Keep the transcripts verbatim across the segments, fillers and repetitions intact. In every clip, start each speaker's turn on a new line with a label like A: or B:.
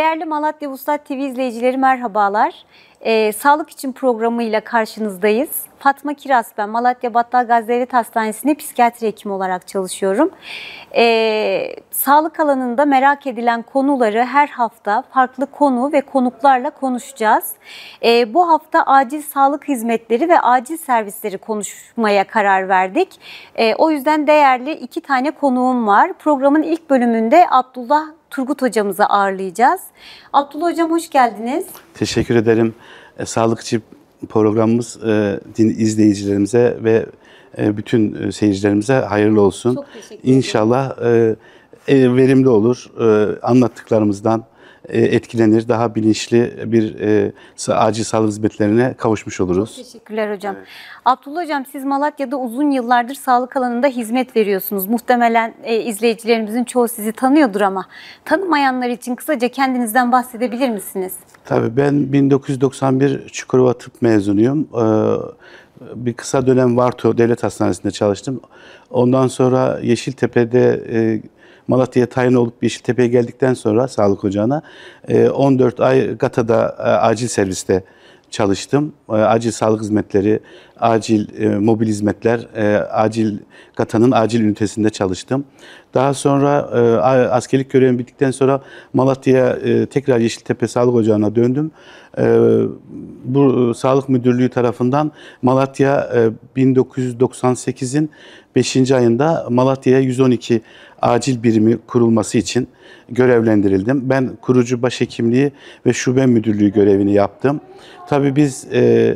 A: Değerli Malatya Vuslat T V izleyicileri merhabalar. Ee, Sağlık için programıyla karşınızdayız. Fatma Kiraz ben. Malatya Battal Gazi Devlet Hastanesi'nde psikiyatri hekimi olarak çalışıyorum. Ee, sağlık alanında merak edilen konuları her hafta farklı konu ve konuklarla konuşacağız. Ee, bu hafta acil sağlık hizmetleri ve acil servisleri konuşmaya karar verdik. Ee, o yüzden değerli iki tane konuğum var. Programın ilk bölümünde Abdullah Turgut hocamızı ağırlayacağız. Abdullah hocam hoş geldiniz.
B: Teşekkür ederim. E, Sağlıkçı programımız e, din izleyicilerimize ve e, bütün seyircilerimize hayırlı olsun.
A: Çok teşekkür ederim.
B: İnşallah e, e, verimli olur. E, anlattıklarımızdan e, etkilenir. Daha bilinçli bir e, acil sağlık hizmetlerine kavuşmuş oluruz.
A: Çok teşekkürler hocam. Evet. Abdullah hocam siz Malatya'da uzun yıllardır sağlık alanında hizmet veriyorsunuz. Muhtemelen e, izleyicilerimizin çoğu sizi tanıyordur ama tanımayanlar için kısaca kendinizden bahsedebilir misiniz?
B: Tabii ben bin dokuz yüz doksan bir Çukurova Tıp mezunuyum. Ee, bir kısa dönem Varto Devlet Hastanesi'nde çalıştım. Ondan sonra Yeşiltepe'de e, Malatya'ya tayin olup Yeşiltepe'ye geldikten sonra sağlık ocağına e, on dört ay GATA'da e, acil serviste çalıştım. E, acil sağlık hizmetleri, acil e, mobil hizmetler, e, acil GATA'nın acil ünitesinde çalıştım. Daha sonra e, askerlik görevim bittikten sonra Malatya'ya e, tekrar Yeşiltepe Sağlık Ocağı'na döndüm. E, bu Sağlık Müdürlüğü tarafından Malatya e, bin dokuz yüz doksan sekizin beşinci ayında Malatya'ya yüz on iki acil birimi kurulması için görevlendirildim. Ben kurucu başhekimliği ve şube müdürlüğü görevini yaptım. Tabii biz e,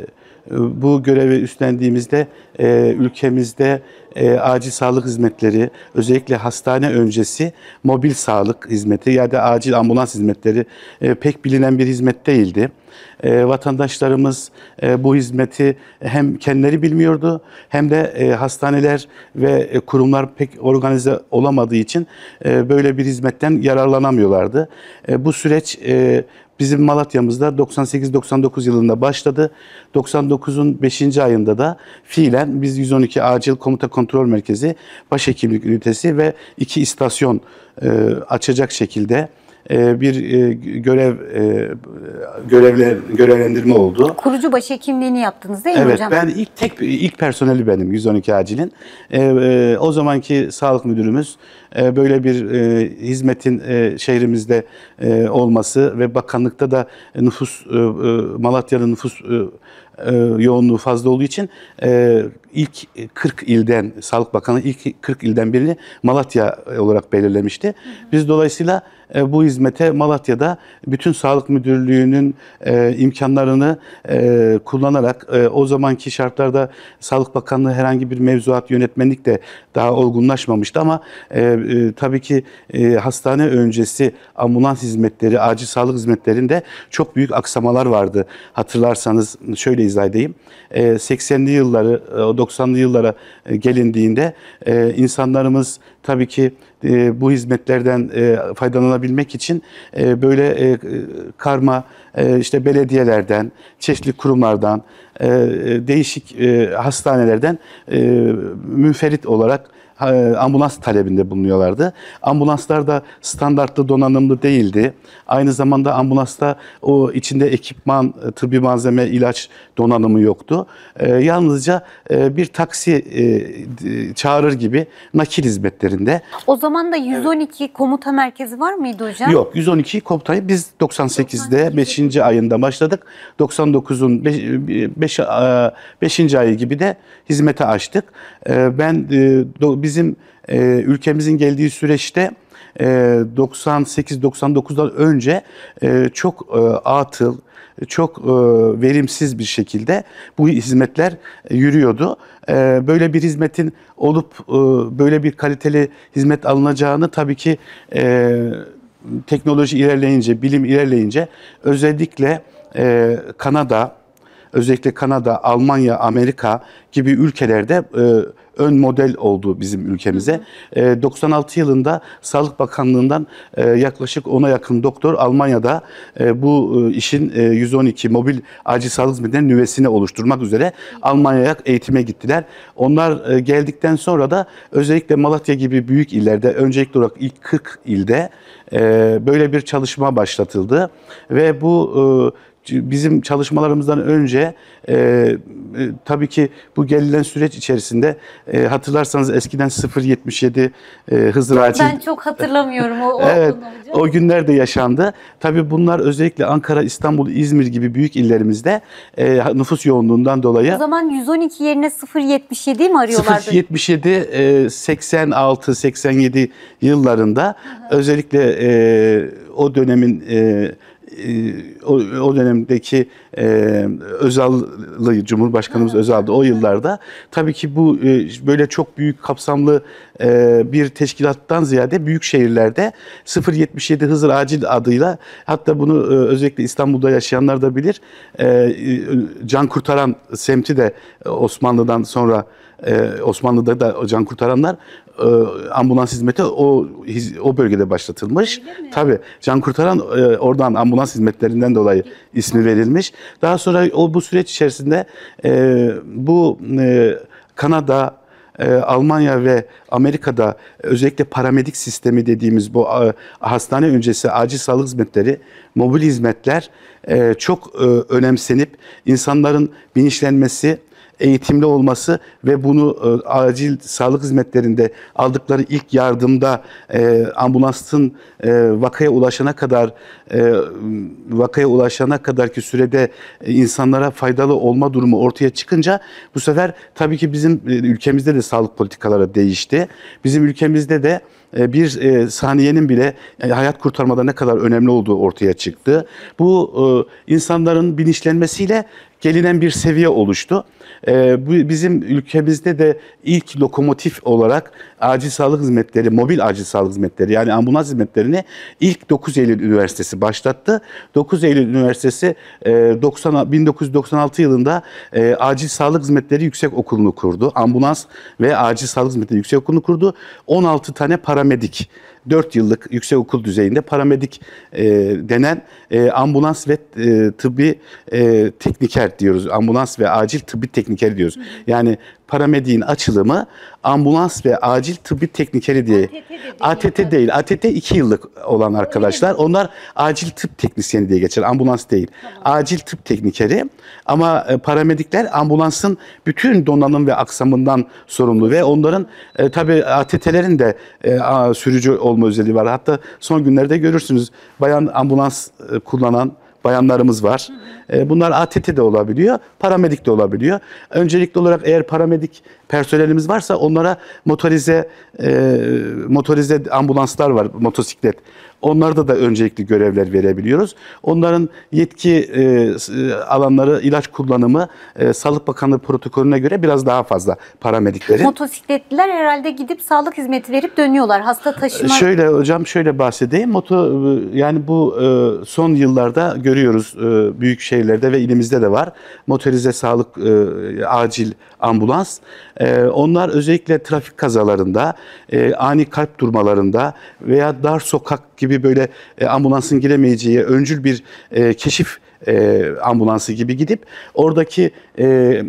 B: bu görevi üstlendiğimizde e, ülkemizde e, acil sağlık hizmetleri, özellikle hastane öncesi mobil sağlık hizmeti ya da acil ambulans hizmetleri e, pek bilinen bir hizmet değildi. E, vatandaşlarımız e, bu hizmeti hem kendileri bilmiyordu hem de e, hastaneler ve e, kurumlar pek organize olamadığı için e, böyle bir hizmetten yararlanamıyorlardı. E, bu süreç e, bizim Malatya'mızda doksan sekiz doksan dokuz yılında başladı. doksan dokuzun beşinci ayında da fiilen biz yüz on iki Acil Komuta Kontrol Merkezi, Başhekimlik Ünitesi ve iki istasyon e, açacak şekilde e, bir e, görev e, görevler görevlendirme oldu.
A: Kurucu başhekimliğini yaptınız değil mi
B: evet,
A: hocam?
B: Evet, ben ilk tek ilk personeli benim yüz on iki Acil'in. E, e, o zamanki sağlık müdürümüz e, böyle bir e, hizmetin e, şehrimizde e, olması ve bakanlıkta da nüfus e, e, Malatya'nın nüfus e, e, yoğunluğu fazla olduğu için e, ilk kırk ilden Sağlık Bakanı ilk kırk ilden birini Malatya olarak belirlemişti. Biz dolayısıyla e, bu hizmete Malatya'da bütün Sağlık Müdürlüğü'nün e, imkanlarını e, kullanarak e, o zamanki şartlarda Sağlık Bakanlığı herhangi bir mevzuat yönetmenlik de daha olgunlaşmamıştı ama e, e, tabii ki e, hastane öncesi ambulans hizmetleri, acil sağlık hizmetlerinde çok büyük aksamalar vardı. Hatırlarsanız şöyle izah edeyim. E, seksenli yılları, doksanlı yıllara gelindiğinde e, insanlarımız tabii ki e, bu hizmetlerden e, faydalanabilmek için e, böyle e, karma e, işte belediyelerden, çeşitli kurumlardan, e, değişik e, hastanelerden e, münferit olarak ambulans talebinde bulunuyorlardı. Ambulanslar da standartlı donanımlı değildi. Aynı zamanda ambulansta o içinde ekipman, tıbbi malzeme, ilaç donanımı yoktu. E, yalnızca e, bir taksi e, çağırır gibi nakil hizmetlerinde.
A: O zaman da yüz on iki evet. Komuta merkezi var mıydı hocam?
B: Yok, yüz on iki komutayı biz doksan sekizde beşinci ayında başladık. doksan dokuzun beşinci ayı gibi de hizmete açtık. E, ben e, do, bizim e, ülkemizin geldiği süreçte e, doksan sekiz doksan dokuzdan önce e, çok e, atıl, çok e, verimsiz bir şekilde bu hizmetler e, yürüyordu. E, böyle bir hizmetin olup e, böyle bir kaliteli hizmet alınacağını tabii ki e, teknoloji ilerleyince, bilim ilerleyince özellikle e, Kanada, özellikle Kanada, Almanya, Amerika gibi ülkelerde e, ön model oldu bizim ülkemize. E, doksan altı yılında Sağlık Bakanlığı'ndan e, yaklaşık ona yakın doktor Almanya'da e, bu e, işin e, yüz on iki mobil acil sağlık hizmetlerinin nüvesini oluşturmak üzere Almanya'ya eğitime gittiler. Onlar e, geldikten sonra da özellikle Malatya gibi büyük illerde, öncelikli olarak ilk kırk ilde e, böyle bir çalışma başlatıldı ve bu e, bizim çalışmalarımızdan önce e, e, tabii ki bu gelinen süreç içerisinde e, hatırlarsanız eskiden sıfır yetmiş yedi e, Hızır Acil.
A: Ben çok hatırlamıyorum o, o
B: evet,
A: hocam.
B: O günler de yaşandı. Tabii bunlar özellikle Ankara, İstanbul, İzmir gibi büyük illerimizde e, nüfus yoğunluğundan dolayı.
A: O zaman yüz on iki yerine sıfır yetmiş yedi mi arıyorlardı?
B: sıfır yetmiş yedi e, seksen altı seksen yedi yıllarında, hı hı, özellikle e, o dönemin e, O, o dönemdeki e, Özal'lı Cumhurbaşkanımız Özal'dı o yıllarda. Tabii ki bu e, böyle çok büyük kapsamlı e, bir teşkilattan ziyade büyük şehirlerde sıfır yetmiş yedi Hızır Acil adıyla, hatta bunu e, özellikle İstanbul'da yaşayanlar da bilir, e, Can Kurtaran semti de Osmanlı'dan sonra Ee, Osmanlı'da da can kurtaranlar e, ambulans hizmeti o o bölgede başlatılmış. Tabii can kurtaran e, oradan ambulans hizmetlerinden dolayı ismi verilmiş. Daha sonra o bu süreç içerisinde e, bu e, Kanada, e, Almanya ve Amerika'da özellikle paramedik sistemi dediğimiz bu e, hastane öncesi acil sağlık hizmetleri, mobil hizmetler e, çok e, önemsenip insanların bilinçlenmesi, eğitimli olması ve bunu e, acil sağlık hizmetlerinde aldıkları ilk yardımda e, ambulansın e, vakaya ulaşana kadar e, vakaya ulaşana kadarki sürede e, insanlara faydalı olma durumu ortaya çıkınca bu sefer tabii ki bizim e, ülkemizde de sağlık politikaları değişti. Bizim ülkemizde de e, bir e, saniyenin bile e, hayat kurtarmada ne kadar önemli olduğu ortaya çıktı. Bu e, insanların bilinçlenmesiyle gelinen bir seviye oluştu. Ee, bu bizim ülkemizde de ilk lokomotif olarak acil sağlık hizmetleri, mobil acil sağlık hizmetleri yani ambulans hizmetlerini ilk dokuz Eylül Üniversitesi başlattı. dokuz Eylül Üniversitesi e, bin dokuz yüz doksan altı yılında e, Acil Sağlık Hizmetleri Yüksek Okulu'nu kurdu. Ambulans ve Acil Sağlık Hizmetleri Yüksek Okulu'nu kurdu. on altı tane paramedik, dört yıllık yüksek okul düzeyinde paramedik e, denen e, ambulans ve e, tıbbi e, tekniker diyoruz. Ambulans ve acil tıbbi tekniker diyoruz. Yani paramediğin açılımı ambulans ve acil tıbbi teknikeri diye. A T T değil. A T T iki yıllık olan arkadaşlar. Onlar acil tıp teknisyeni diye geçer. Ambulans değil. Tamam. Acil tıp teknikeri. Ama e, paramedikler ambulansın bütün donanım ve aksamından sorumlu ve onların e, tabii A T T'lerin de e, a, sürücü olma özelliği var. Hatta son günlerde görürsünüz bayan ambulans e, kullanan bayanlarımız var. Hı hı. Bunlar A T T de olabiliyor, paramedik de olabiliyor. Öncelikli olarak eğer paramedik personelimiz varsa onlara motorize e, motorize ambulanslar var, motosiklet. Onlarda da öncelikli görevler verebiliyoruz. Onların yetki e, alanları, ilaç kullanımı e, Sağlık Bakanlığı protokolüne göre biraz daha fazla paramediklerin.
A: Motosikletliler herhalde gidip sağlık hizmeti verip dönüyorlar. Hasta taşıma.
B: Şöyle hocam şöyle bahsedeyim. Moto yani bu e, son yıllarda görüyoruz e, büyük şehirlerde ve ilimizde de var. Motorize sağlık e, acil ambulans. E, onlar özellikle trafik kazalarında, e, ani kalp durmalarında veya dar sokak gibi böyle e, ambulansın giremeyeceği öncül bir e, keşif e, ambulansı gibi gidip oradaki e,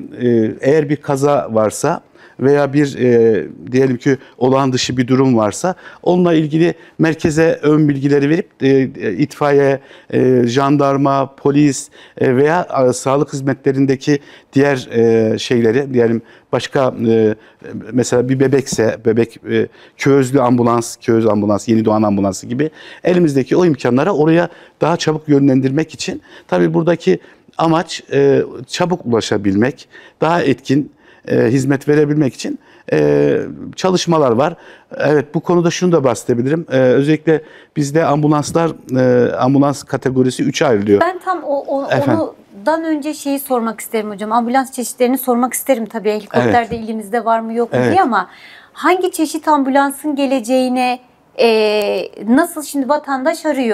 B: e, eğer bir kaza varsa veya bir e, diyelim ki olağan dışı bir durum varsa onunla ilgili merkeze ön bilgileri verip e, itfaiye, e, jandarma, polis e, veya e, sağlık hizmetlerindeki diğer e, şeyleri diyelim başka e, mesela bir bebekse bebek e, köözlü ambulans, kööz ambulans, yeni doğan ambulansı gibi elimizdeki o imkanlara oraya daha çabuk yönlendirmek için tabii buradaki amaç e, çabuk ulaşabilmek, daha etkin E, hizmet verebilmek için e, çalışmalar var. Evet, bu konuda şunu da bahsedebilirim. E, özellikle bizde ambulanslar, e, ambulans kategorisi üçe ayrılıyor.
A: Ben tam o, o ondan önce şeyi sormak isterim hocam. Ambulans çeşitlerini sormak isterim tabii. Helikopter de evet. ilimizde var mı yok mu evet. diye ama hangi çeşit ambulansın geleceğine e, nasıl şimdi vatandaş arıyor?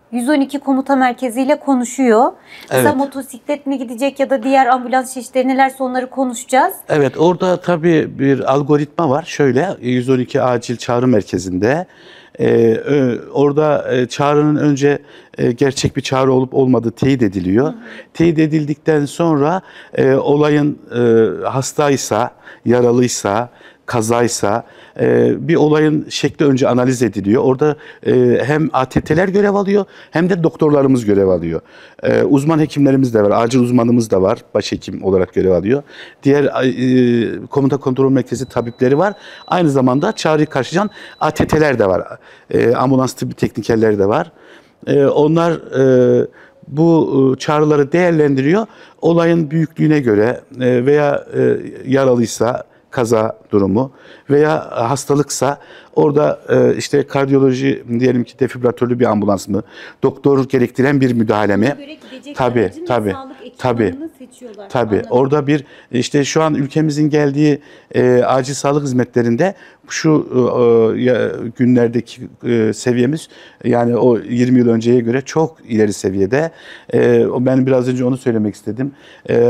A: yüz on iki komuta merkeziyle konuşuyor. Mesela
B: Evet.
A: motosiklet mi gidecek ya da diğer ambulans çeşitleri nelerse onları konuşacağız.
B: Evet, orada tabii bir algoritma var. Şöyle yüz on iki acil çağrı merkezinde e, ö, orada e, çağrının önce e, gerçek bir çağrı olup olmadığı teyit ediliyor. Hı hı. Teyit edildikten sonra e, olayın e, hastaysa, yaralıysa, kazaysa e, bir olayın şekli önce analiz ediliyor. Orada e, hem A T T'ler görev alıyor hem de doktorlarımız görev alıyor. E, uzman hekimlerimiz de var, acil uzmanımız da var, başhekim olarak görev alıyor. Diğer e, komuta kontrol merkezi tabipleri var. Aynı zamanda çağrıyı karşılayan A T T'ler de var. E, ambulans tıbbi teknikerleri de var. E, onlar e, bu çağrıları değerlendiriyor. Olayın büyüklüğüne göre e, veya e, yaralıysa, kaza durumu veya hastalıksa orada e, işte kardiyoloji diyelim ki defibrilatörlü bir ambulans mı, doktor gerektiren bir müdahale mi? Tabii, tabii, tabii, tabii. Orada bir işte şu an ülkemizin geldiği e, acil sağlık hizmetlerinde şu e, günlerdeki e, seviyemiz yani o yirmi yıl önceye göre çok ileri seviyede. E, ben biraz önce onu söylemek istedim. E,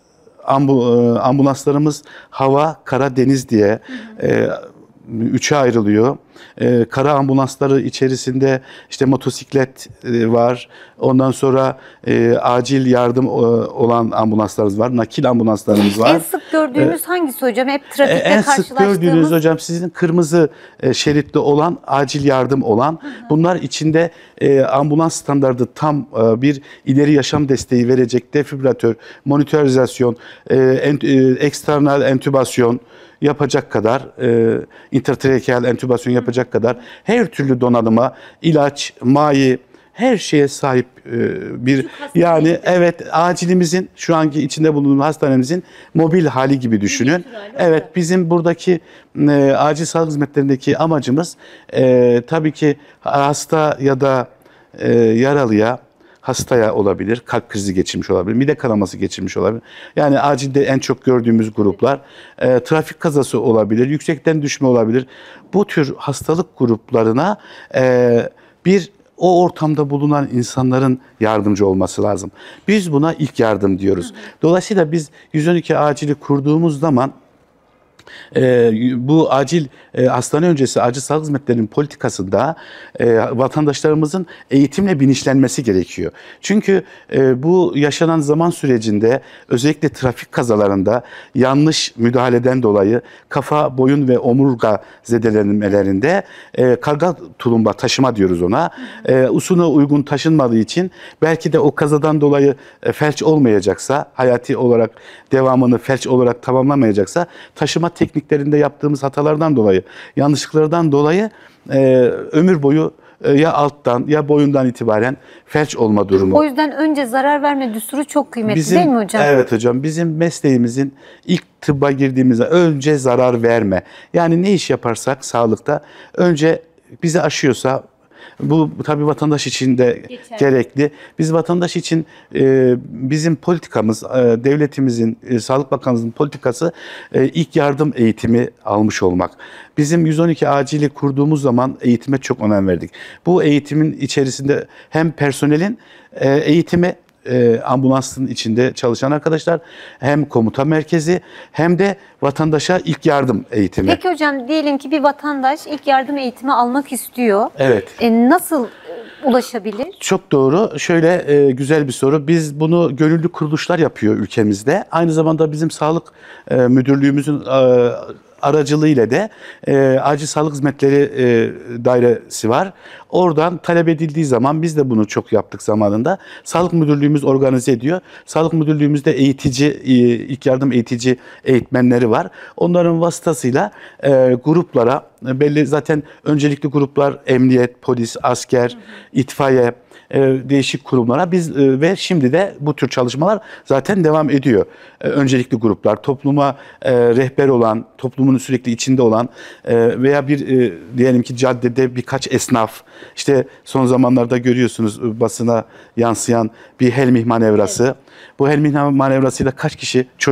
B: Ambulanslarımız hava, kara, deniz diye e, üçe ayrılıyor. E, kara ambulansları içerisinde işte motosiklet e, var. Ondan sonra e, acil yardım e, olan ambulanslarımız var. Nakil ambulanslarımız var.
A: En sık gördüğünüz e, hangisi hocam? Hep trafikte
B: e, en
A: karşılaştığımız.
B: En sık gördüğünüz hocam sizin kırmızı e, şeritli olan acil yardım olan. Hı hı. Bunlar içinde e, ambulans standardı tam e, bir ileri yaşam desteği verecek defibrilatör, monitorizasyon, e, ent, e, eksternal entübasyon yapacak kadar, e, intratrakeal entübasyon yapacak kadar her türlü donanıma, ilaç, mayi, her şeye sahip e, bir yani evet acilimizin şu anki içinde bulunduğumuz hastanemizin mobil hali gibi düşünün. Evet bizim buradaki e, acil sağlık hizmetlerindeki amacımız e, tabii ki hasta ya da e, yaralıya, hastaya olabilir, kalp krizi geçirmiş olabilir, mide kanaması geçirmiş olabilir. Yani acilde en çok gördüğümüz gruplar, e, trafik kazası olabilir, yüksekten düşme olabilir. Bu tür hastalık gruplarına e, bir o ortamda bulunan insanların yardımcı olması lazım. Biz buna ilk yardım diyoruz. Dolayısıyla biz yüz on iki acili kurduğumuz zaman Ee, bu acil e, hastane öncesi acil sağlık hizmetlerinin politikasında e, vatandaşlarımızın eğitimle bilinçlenmesi gerekiyor. Çünkü e, bu yaşanan zaman sürecinde özellikle trafik kazalarında yanlış müdahaleden dolayı kafa, boyun ve omurga zedelenmelerinde e, karga tulumba taşıma diyoruz ona. E, usuna uygun taşınmadığı için belki de o kazadan dolayı e, felç olmayacaksa, hayati olarak devamını felç olarak tamamlamayacaksa taşıma tekniklerinde yaptığımız hatalardan dolayı, yanlışlıklardan dolayı e, ömür boyu e, ya alttan ya boyundan itibaren felç olma durumu.
A: O yüzden önce zarar verme düsturu çok kıymetli
B: bizim,
A: değil mi hocam? Evet
B: hocam. Bizim mesleğimizin ilk tıbba girdiğimizde önce zarar verme. Yani ne iş yaparsak sağlıkta önce bizi aşıyorsa bu tabii vatandaş için de Geçer. gerekli. Biz vatandaş için e, bizim politikamız, e, devletimizin, e, Sağlık Bakanlığımızın politikası e, ilk yardım eğitimi almış olmak. Bizim yüz on iki acili kurduğumuz zaman eğitime çok önem verdik. Bu eğitimin içerisinde hem personelin e, eğitimi, E, ambulansın içinde çalışan arkadaşlar hem komuta merkezi hem de vatandaşa ilk yardım eğitimi.
A: Peki hocam diyelim ki bir vatandaş ilk yardım eğitimi almak istiyor.
B: Evet.
A: E, nasıl ulaşabilir? Çok
B: doğru. Şöyle e, güzel bir soru. Biz bunu gönüllü kuruluşlar yapıyor ülkemizde. Aynı zamanda bizim sağlık e, müdürlüğümüzün e, aracılığıyla da e, acil sağlık hizmetleri e, dairesi var. Oradan talep edildiği zaman biz de bunu çok yaptık zamanında. Sağlık müdürlüğümüz organize ediyor. Sağlık müdürlüğümüzde eğitici, e, ilk yardım eğitici eğitmenleri var. Onların vasıtasıyla e, gruplara belli zaten öncelikli gruplar emniyet, polis, asker, itfaiye, e, değişik kurumlara biz e, ve şimdi de bu tür çalışmalar zaten devam ediyor. E, öncelikli gruplar, topluma e, rehber olan, toplumun sürekli içinde olan e, veya bir e, diyelim ki caddede birkaç esnaf, işte son zamanlarda görüyorsunuz basına yansıyan bir helmih manevrası. Evet. Bu helmih manevrasıyla kaç kişi çocuk,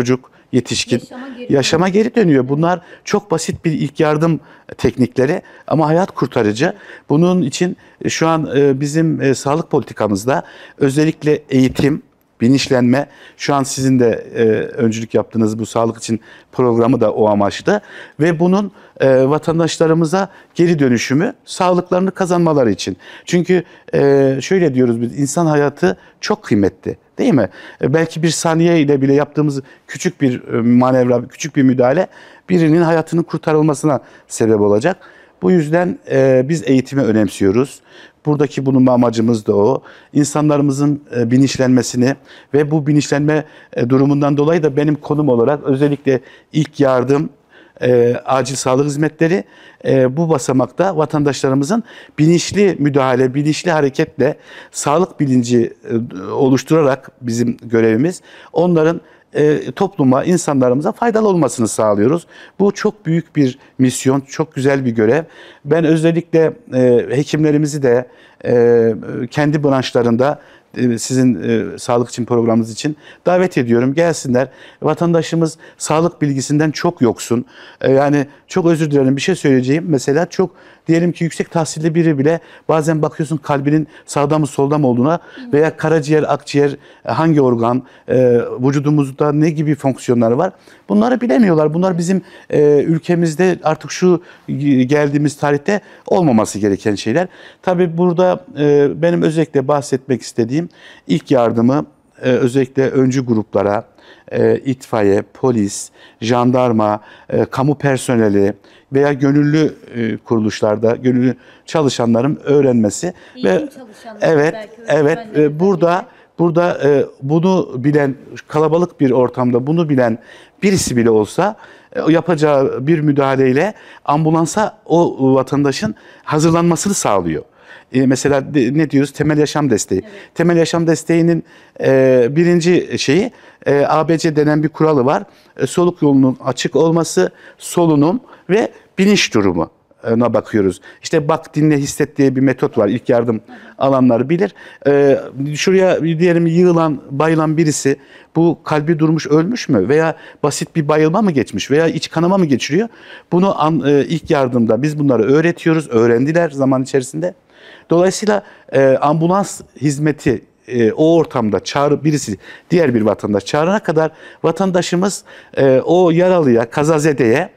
B: yetişkin
A: Yaşama geri
B: yaşama geri dönüyor. Bunlar çok basit bir ilk yardım teknikleri ama hayat kurtarıcı. Bunun için şu an e, bizim e, sağlık politikamızda özellikle eğitim, bilinçlenme, şu an sizin de e, öncülük yaptığınız bu sağlık için programı da o amaçlı ve bunun e, vatandaşlarımıza geri dönüşümü sağlıklarını kazanmaları için. Çünkü e, şöyle diyoruz biz, insan hayatı çok kıymetli, değil mi? E, belki bir saniye ile bile yaptığımız küçük bir e, manevra, küçük bir müdahale birinin hayatının kurtarılmasına sebep olacak. Bu yüzden e, biz eğitimi önemsiyoruz. Buradaki bulunma amacımız da o. İnsanlarımızın e, bilinçlenmesini ve bu bilinçlenme e, durumundan dolayı da benim konum olarak özellikle ilk yardım, e, acil sağlık hizmetleri e, bu basamakta vatandaşlarımızın bilinçli müdahale, bilinçli hareketle sağlık bilinci e, oluşturarak bizim görevimiz onların E, topluma, insanlarımıza faydalı olmasını sağlıyoruz. Bu çok büyük bir misyon, çok güzel bir görev. Ben özellikle e, hekimlerimizi de e, kendi branşlarında e, sizin e, sağlık için programınız için davet ediyorum. Gelsinler. Vatandaşımız sağlık bilgisinden çok yoksun. E, yani çok özür dilerim, bir şey söyleyeceğim. Mesela çok diyelim ki yüksek tahsilli biri bile bazen bakıyorsun kalbinin sağda mı solda mı olduğuna veya karaciğer, akciğer, hangi organ, e, vücudumuzda ne gibi fonksiyonları var. Bunları bilemiyorlar. Bunlar bizim e, ülkemizde artık şu geldiğimiz tarihte olmaması gereken şeyler. Tabii burada e, benim özellikle bahsetmek istediğim ilk yardımı e, özellikle öncü gruplara, e, itfaiye, polis, jandarma, e, kamu personeli veya gönüllü e, kuruluşlarda gönüllü çalışanların öğrenmesi ve evet evet e, burada burada e, bunu bilen kalabalık bir ortamda bunu bilen birisi bile olsa e, yapacağı bir müdahaleyle ambulansa o vatandaşın hazırlanmasını sağlıyor. E, mesela de, ne diyoruz? Temel yaşam desteği. Evet. Temel yaşam desteğinin e, birinci şeyi e, A B C denen bir kuralı var. E, soluk yolunun açık olması, solunum ve bilinç durumuna bakıyoruz. İşte bak, dinle, hisset diye bir metot var. İlk yardım alanları bilir. E, şuraya diyelim yığılan, bayılan birisi bu kalbi durmuş, ölmüş mü? Veya basit bir bayılma mı geçmiş? Veya iç kanama mı geçiriyor? Bunu an, e, ilk yardımda biz bunları öğretiyoruz. Öğrendiler zaman içerisinde. Dolayısıyla e, ambulans hizmeti e, o ortamda çağrı birisi diğer bir vatandaş çağırana kadar vatandaşımız e, o yaralıya, kazazedeye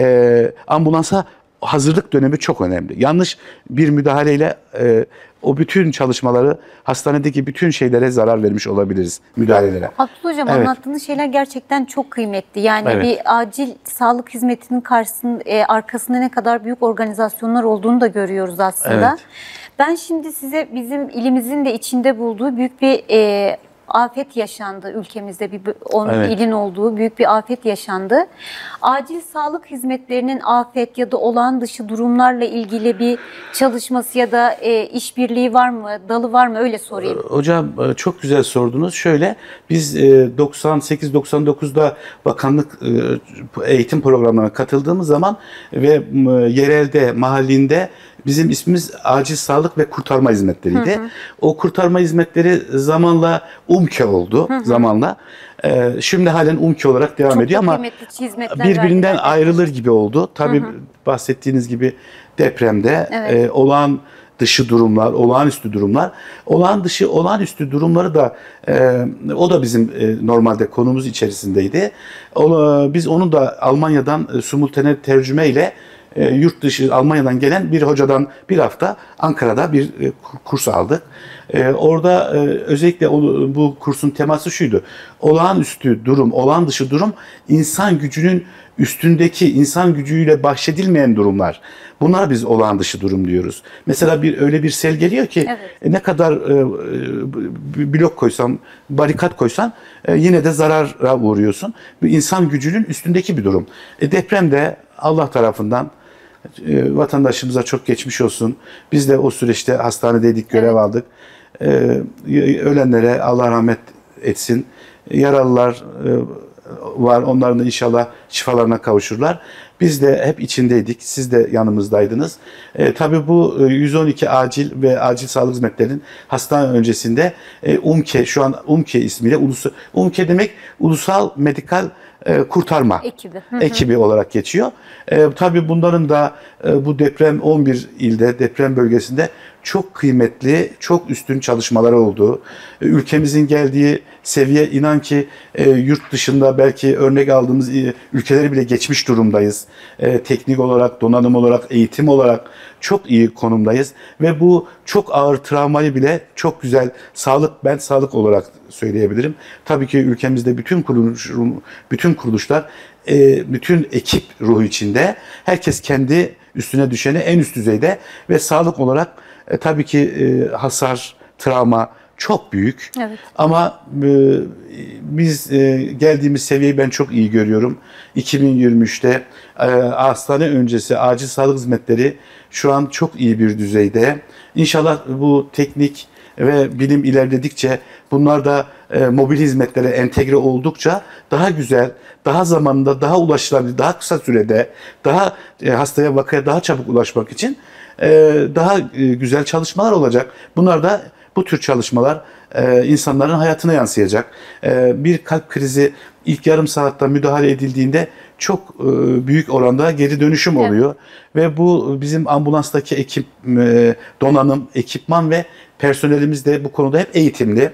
B: e, ambulansa hazırlık dönemi çok önemli. Yanlış bir müdahaleyle e, o bütün çalışmaları, hastanedeki bütün şeylere zarar vermiş olabiliriz, müdahalelere.
A: Abdullah Hocam, evet, anlattığınız şeyler gerçekten çok kıymetli. Yani evet, bir acil sağlık hizmetinin karşısında, e, arkasında ne kadar büyük organizasyonlar olduğunu da görüyoruz aslında. Evet. Ben şimdi size bizim ilimizin de içinde bulduğu büyük bir e, afet yaşandı ülkemizde, bir on evet, ilin olduğu büyük bir afet yaşandı. Acil sağlık hizmetlerinin afet ya da olağan dışı durumlarla ilgili bir çalışması ya da e, işbirliği var mı, dalı var mı, öyle sorayım.
B: Hocam çok güzel sordunuz. Şöyle, biz e, doksan sekiz doksan dokuzda bakanlık e, eğitim programlarına katıldığımız zaman ve e, yerelde, mahallinde bizim ismimiz acil sağlık ve kurtarma hizmetleriydi. Hı hı. O kurtarma hizmetleri zamanla UMKE oldu, hı hı, zamanla. Ee, şimdi halen UMKE olarak devam çok ediyor ama birbirinden ayrılır gibi oldu. Tabii, hı hı, bahsettiğiniz gibi depremde evet, e, olağan dışı durumlar, olağanüstü durumlar. Olağan dışı, olağanüstü durumları da e, o da bizim e, normalde konumuz içerisindeydi. O, biz onu da Almanya'dan e, simultane tercüme ile E, yurt dışı Almanya'dan gelen bir hocadan bir hafta Ankara'da bir e, kurs aldık. E, orada e, özellikle o, bu kursun teması şuydu: olağanüstü durum, olağan dışı durum, insan gücünün üstündeki, insan gücüyle bahşedilmeyen durumlar. Bunlara biz olağan dışı durum diyoruz. Mesela bir öyle bir sel geliyor ki evet, e, ne kadar e, blok koysan, barikat koysan e, yine de zarara uğruyorsun. Bir insan gücünün üstündeki bir durum. E, depremde Allah tarafından e, vatandaşımıza çok geçmiş olsun. Biz de o süreçte hastanedeydik, görev evet, aldık. E, ölenlere Allah rahmet etsin. Yaralılar, e, var. Onların da inşallah şifalarına kavuşurlar. Biz de hep içindeydik. Siz de yanımızdaydınız. E, tabii bu yüz on iki acil ve acil sağlık hizmetlerinin hastane öncesinde e, UMKE, şu an UMKE ismiyle, Ulusu, UMKE demek Ulusal Medikal e, Kurtarma
A: Ekibi. Hı hı.
B: ekibi olarak geçiyor. E, tabii bunların da e, bu deprem on bir ilde, deprem bölgesinde çok kıymetli, çok üstün çalışmaları oldu. E, ülkemizin geldiği seviye, inan ki e, yurt dışında belki örnek aldığımız e, ülkeleri bile geçmiş durumdayız. E, teknik olarak, donanım olarak, eğitim olarak çok iyi konumdayız. Ve bu çok ağır travmayı bile çok güzel, sağlık, ben sağlık olarak söyleyebilirim. Tabii ki ülkemizde bütün kuruluş, bütün kuruluşlar, e, bütün ekip ruhu içinde, herkes kendi üstüne düşeni en üst düzeyde ve sağlık olarak e, tabii ki e, hasar, travma çok büyük.
A: Evet.
B: Ama e, biz e, geldiğimiz seviyeyi ben çok iyi görüyorum. iki bin yirmi üçte e, hastane öncesi acil sağlık hizmetleri şu an çok iyi bir düzeyde. İnşallah bu teknik ve bilim ilerledikçe, bunlar da e, mobil hizmetlere entegre oldukça daha güzel, daha zamanında, daha ulaşılabilir, daha kısa sürede, daha e, hastaya, vakaya daha çabuk ulaşmak için e, daha e, güzel çalışmalar olacak. Bunlar da, bu tür çalışmalar e, insanların hayatına yansıyacak. E, bir kalp krizi ilk yarım saatte müdahale edildiğinde çok e, büyük oranda geri dönüşüm oluyor. Evet. Ve bu bizim ambulanstaki ekip, e, donanım, ekipman ve personelimiz de bu konuda hep eğitimli.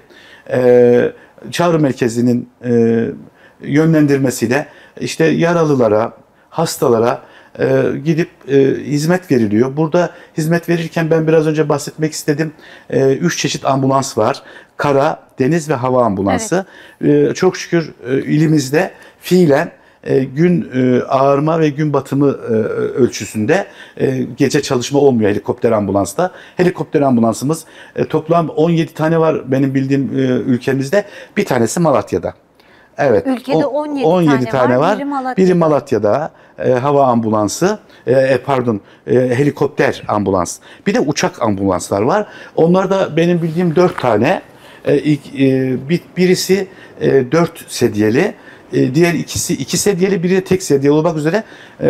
B: E, çağrı merkezinin e, yönlendirmesiyle işte yaralılara, hastalara e, gidip e, hizmet veriliyor. Burada hizmet verirken ben biraz önce bahsetmek istedim. E, üç çeşit ambulans var. Kara, deniz ve hava ambulansı. Evet. E, çok şükür e, ilimizde fiilen E, gün e, ağarma ve gün batımı e, ölçüsünde e, gece çalışma olmuyor helikopter ambulansta. Helikopter ambulansımız e, toplam on yedi tane var benim bildiğim e, ülkemizde. Bir tanesi Malatya'da. Evet.
A: Ülkede on yedi,
B: on yedi
A: tane,
B: tane var.
A: Biri Malatya'da.
B: Biri Malatya'da e, hava ambulansı, e, pardon e, helikopter ambulans. Bir de uçak ambulanslar var. Onlar da benim bildiğim dört tane. E, ilk, e, bir, birisi e, dört sedyeli. Diğer ikisi iki sedyeli, biri de tek sedyeli olmak üzere e,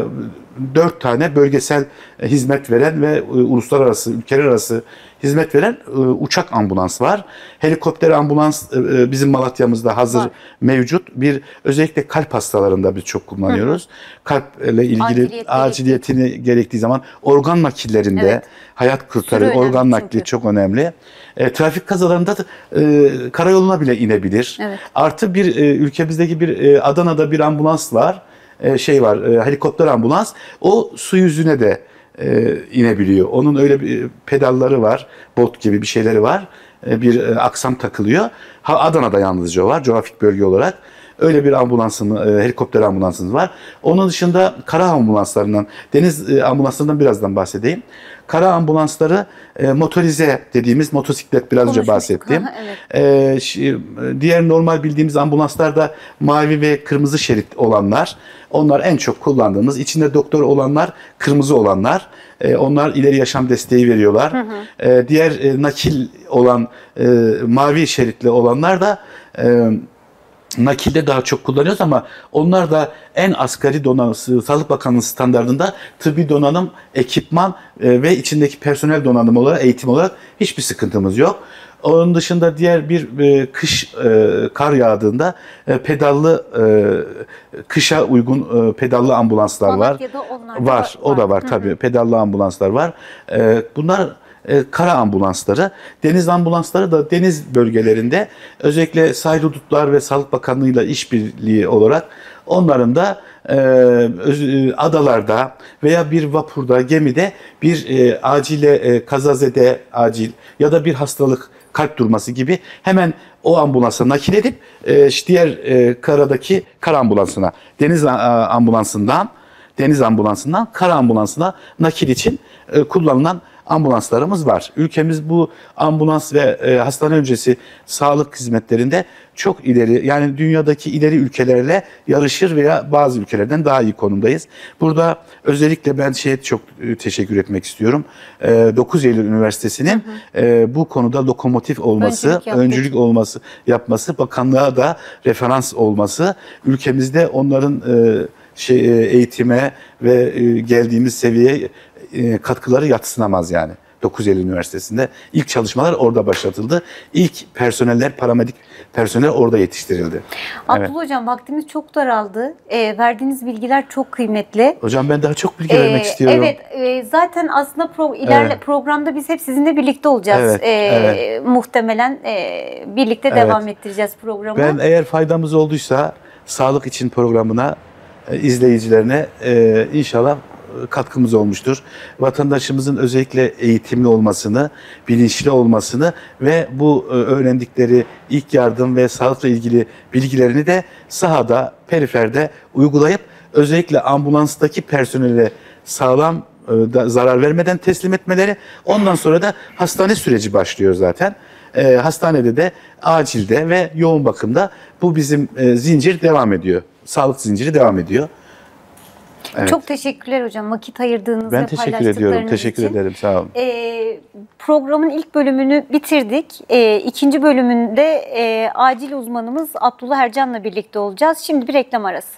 B: dört tane bölgesel hizmet veren ve e, uluslararası, ülkeler arası hizmet veren e, uçak ambulans var. Helikopter ambulans e, bizim Malatya'mızda hazır var, mevcut. Bir özellikle kalp hastalarında biz çok kullanıyoruz. Hı hı. Kalple ilgili Aciliyet aciliyetini gerektiği. gerektiği zaman organ nakillerinde, evet, hayat kurtarır. Organ nakli çünkü çok önemli. E, trafik kazalarında da, e, karayoluna bile inebilir. Evet. Artı bir e, ülkemizdeki bir e, Adana'da bir ambulans var. E, şey var, e, helikopter ambulans. O su yüzüne de e, inebiliyor. Onun öyle bir pedalları var. Bot gibi bir şeyleri var. E, bir e, aksam takılıyor. Ha, Adana'da yalnızca o var, coğrafik bölge olarak. Öyle bir ambulansın, e, helikopter ambulansımız var. Onun dışında kara ambulanslarından, deniz e, ambulanslarından birazdan bahsedeyim. Kara ambulansları e, motorize dediğimiz motosiklet, biraz önce bahsettim. Ha, evet. e, şi, diğer normal bildiğimiz ambulanslar da mavi ve kırmızı şerit olanlar. Onlar en çok kullandığımız. İçinde doktor olanlar, kırmızı olanlar. E, onlar ileri yaşam desteği veriyorlar. Hı hı. E, diğer e, nakil olan e, mavi şeritli olanlar da e, nakilde daha çok kullanıyoruz, ama onlar da en asgari donanım, Sağlık Bakanlığı standartında tıbbi donanım, ekipman e, ve içindeki personel donanım olarak, eğitim olarak hiçbir sıkıntımız yok. Onun dışında diğer bir e, kış e, kar yağdığında e, pedallı e, kışa uygun e, pedallı ambulanslar var. Var, var, o da var tabii. Pedallı ambulanslar var. E, bunlar e, kara ambulansları. Deniz ambulansları da deniz bölgelerinde, özellikle sahil hudutlar ve Sağlık Bakanlığı'yla işbirliği olarak onların da e, adalarda veya bir vapurda, gemide bir e, acile, e, kazazede acil ya da bir hastalık, kalp durması gibi hemen o ambulansa nakil edip e, diğer e, karadaki kara ambulansına, deniz ambulansından deniz ambulansından kara ambulansına nakil için e, kullanılan ambulanslarımız var. Ülkemiz bu ambulans ve e, hastane öncesi sağlık hizmetlerinde çok ileri, yani dünyadaki ileri ülkelerle yarışır veya bazı ülkelerden daha iyi konumdayız. Burada özellikle ben şeye çok e, teşekkür etmek istiyorum. E, dokuz Eylül Üniversitesi'nin hı hı. E, bu konuda lokomotif olması, öncülük, öncülük olması, yapması, bakanlığa da referans olması, ülkemizde onların e, şey eğitime ve e, geldiğimiz seviyeye e, katkıları yadsınamaz yani. dokuz Eylül Üniversitesi'nde ilk çalışmalar orada başlatıldı. İlk personeller, paramedik personel orada yetiştirildi.
A: Abdullah evet. Hocam, vaktimiz çok daraldı. E, verdiğiniz bilgiler çok kıymetli.
B: Hocam ben daha çok bilgi e, vermek istiyorum.
A: Evet, e, zaten aslında pro, ilerle, evet. programda biz hep sizinle birlikte olacağız. Evet, e, evet. Muhtemelen e, birlikte evet. devam ettireceğiz programı.
B: Ben eğer faydamız olduysa sağlık için programına, e, izleyicilerine e, inşallah katkımız olmuştur. Vatandaşımızın özellikle eğitimli olmasını, bilinçli olmasını ve bu öğrendikleri ilk yardım ve sağlıkla ilgili bilgilerini de sahada, periferde uygulayıp özellikle ambulanstaki personele sağlam da zarar vermeden teslim etmeleri, ondan sonra da hastane süreci başlıyor zaten. E, hastanede de, acilde ve yoğun bakımda bu bizim e, zincir devam ediyor. Sağlık zinciri devam ediyor. Evet.
A: Çok teşekkürler hocam, vakit ayırdığınız
B: ben
A: ve
B: teşekkür ediyorum. Teşekkür
A: için.
B: ederim. Sağ olun.
A: Ee, programın ilk bölümünü bitirdik. Ee, ikinci bölümünde e, acil uzmanımız Abdullah Ercan'la birlikte olacağız. Şimdi bir reklam arası.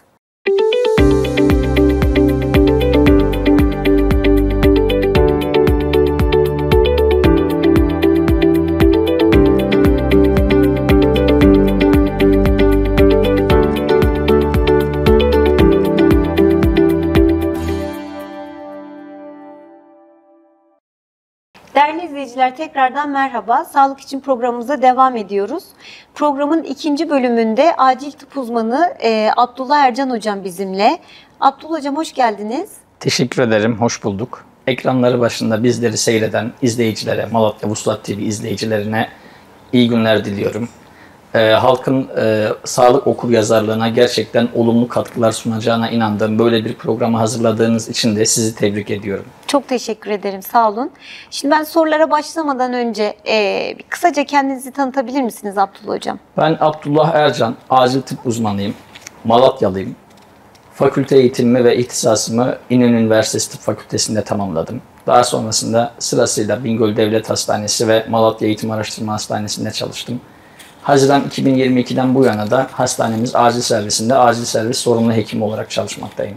A: Değerli izleyiciler, tekrardan merhaba. Sağlık için programımıza devam ediyoruz. Programın ikinci bölümünde acil tıp uzmanı e, Abdullah Ercan hocam bizimle. Abdullah hocam, hoş geldiniz.
C: Teşekkür ederim, hoş bulduk. Ekranları başında bizleri seyreden izleyicilere, Malatya Vuslat T V izleyicilerine iyi günler diliyorum. E, halkın e, sağlık okuryazarlığına gerçekten olumlu katkılar sunacağına inandığım böyle bir programı hazırladığınız için de sizi tebrik ediyorum.
A: Çok teşekkür ederim, sağ olun. Şimdi ben sorulara başlamadan önce e, kısaca kendinizi tanıtabilir misiniz Abdullah hocam?
C: Ben Abdullah Ercan, acil tıp uzmanıyım, Malatyalıyım. Fakülte eğitimimi ve ihtisasımı İnönü Üniversitesi Tıp Fakültesi'nde tamamladım. Daha sonrasında sırasıyla Bingöl Devlet Hastanesi ve Malatya Eğitim Araştırma Hastanesi'nde çalıştım. Haziran iki bin yirmi iki'den bu yana da hastanemiz acil servisinde acil servis sorumlu hekimi olarak çalışmaktayım.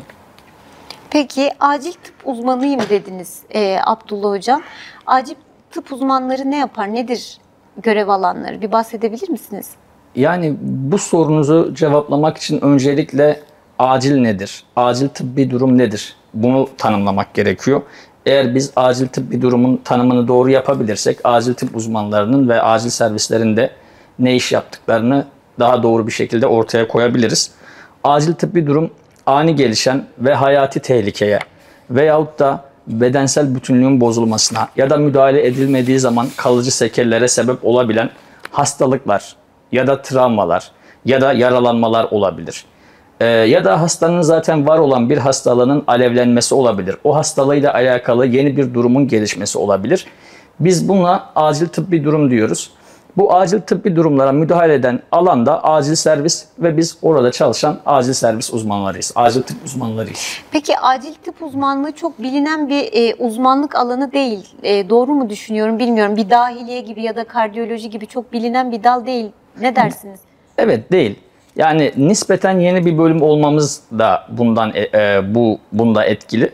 A: Peki, acil tıp uzmanıyım dediniz e, Abdullah hocam. Acil tıp uzmanları ne yapar, nedir görev alanları? Bir bahsedebilir misiniz?
C: Yani bu sorunuzu cevaplamak için öncelikle acil nedir? Acil tıbbi durum nedir? Bunu tanımlamak gerekiyor. Eğer biz acil tıbbi durumun tanımını doğru yapabilirsek, acil tıp uzmanlarının ve acil servislerinde ne iş yaptıklarını daha doğru bir şekilde ortaya koyabiliriz. Acil tıbbi durum, ani gelişen ve hayati tehlikeye veyahut da bedensel bütünlüğün bozulmasına ya da müdahale edilmediği zaman kalıcı sekellere sebep olabilen hastalıklar ya da travmalar ya da yaralanmalar olabilir. Ee, ya da hastanın zaten var olan bir hastalığının alevlenmesi olabilir. O hastalığıyla alakalı yeni bir durumun gelişmesi olabilir. Biz buna acil tıbbi durum diyoruz. Bu acil tıbbi durumlara müdahale eden alanda acil servis ve biz orada çalışan acil servis uzmanlarıyız. Acil tıp uzmanlarıyız.
A: Peki, acil tıp uzmanlığı çok bilinen bir e, uzmanlık alanı değil. E, doğru mu düşünüyorum bilmiyorum. Bir dahiliye gibi ya da kardiyoloji gibi çok bilinen bir dal değil. Ne dersiniz?
C: Evet, değil. Yani nispeten yeni bir bölüm olmamız da bundan e, bu bunda etkili.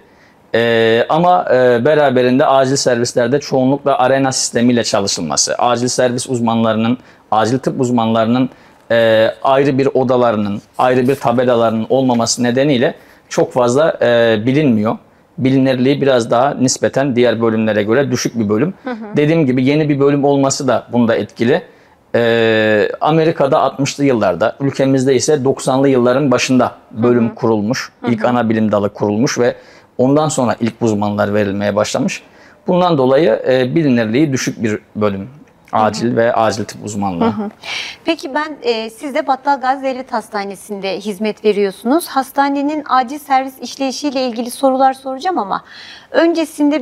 C: Ee, ama e, beraberinde acil servislerde çoğunlukla arena sistemiyle çalışılması, acil servis uzmanlarının, acil tıp uzmanlarının e, ayrı bir odalarının, ayrı bir tabelalarının olmaması nedeniyle çok fazla e, bilinmiyor. Bilinirliği biraz daha nispeten diğer bölümlere göre düşük bir bölüm. Hı hı. Dediğim gibi yeni bir bölüm olması da bunda etkili. Ee, Amerika'da altmışlı yıllarda, ülkemizde ise doksanlı yılların başında bölüm hı hı. kurulmuş, hı hı. ilk ana bilim dalı kurulmuş ve ondan sonra ilk uzmanlar verilmeye başlamış. Bundan dolayı e, bilinirliği düşük bir bölüm. Acil hı hı. ve acil tıp uzmanlığı. Hı hı.
A: Peki, ben e, siz de Battalgazi Devlet Hastanesi'nde hizmet veriyorsunuz. Hastanenin acil servis işleyişiyle ilgili sorular soracağım ama öncesinde bir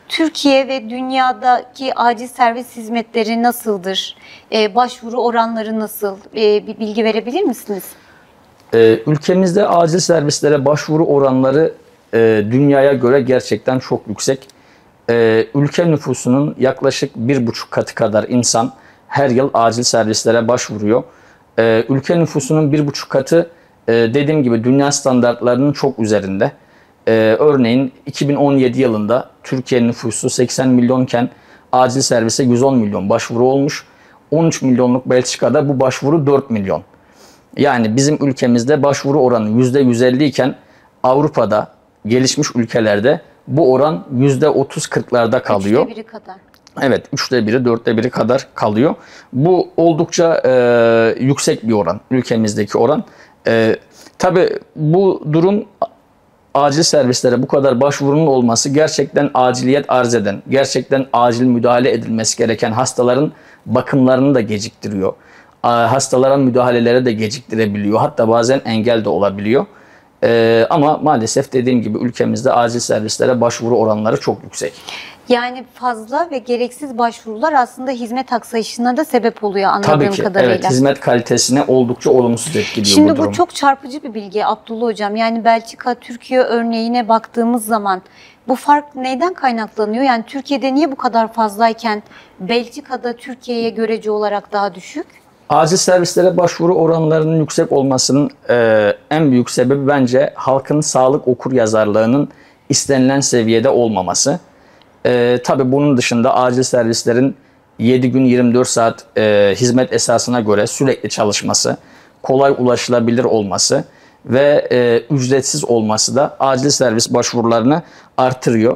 A: Türkiye ve dünyadaki acil servis hizmetleri nasıldır? Ee, başvuru oranları nasıl? Ee, bir bilgi verebilir misiniz?
C: Ee, ülkemizde acil servislere başvuru oranları e, dünyaya göre gerçekten çok yüksek. Ee, ülke nüfusunun yaklaşık bir buçuk katı kadar insan her yıl acil servislere başvuruyor. Ee, ülke nüfusunun bir buçuk katı e, dediğim gibi dünya standartlarının çok üzerinde. Ee, örneğin iki bin on yedi yılında Türkiye nüfusu seksen milyonken acil servise yüz on milyon başvuru olmuş. on üç milyonluk Belçika'da bu başvuru dört milyon. Yani bizim ülkemizde başvuru oranı yüzde yüz elli iken Avrupa'da, gelişmiş ülkelerde bu oran yüzde otuz kırklarda kalıyor.
A: Üçte biri kadar.
C: Evet, üçte biri, dörtte biri kadar kalıyor. Bu oldukça e, yüksek bir oran, ülkemizdeki oran. E, tabii bu durum, acil servislere bu kadar başvurunun olması gerçekten aciliyet arz eden, gerçekten acil müdahale edilmesi gereken hastaların bakımlarını da geciktiriyor. Hastalara müdahalelere de geciktirebiliyor. Hatta bazen engel de olabiliyor. Ee, ama maalesef dediğim gibi ülkemizde acil servislere başvuru oranları çok yüksek.
A: Yani fazla ve gereksiz başvurular aslında hizmet aksayışına da sebep oluyor anladığım
C: Tabii ki,
A: kadarıyla.
C: evet, hizmet kalitesine oldukça olumsuz etkiliyor
A: Şimdi
C: bu durum.
A: bu çok çarpıcı bir bilgi Abdullah Hocam. Yani Belçika, Türkiye örneğine baktığımız zaman bu fark neyden kaynaklanıyor? Yani Türkiye'de niye bu kadar fazlayken Belçika'da Türkiye'ye görece olarak daha düşük?
C: Acil servislere başvuru oranlarının yüksek olmasının e, en büyük sebebi bence halkın sağlık okuryazarlığının istenilen seviyede olmaması. E, tabii bunun dışında acil servislerin yedi gün yirmi dört saat e, hizmet esasına göre sürekli çalışması, kolay ulaşılabilir olması ve e, ücretsiz olması da acil servis başvurularını artırıyor.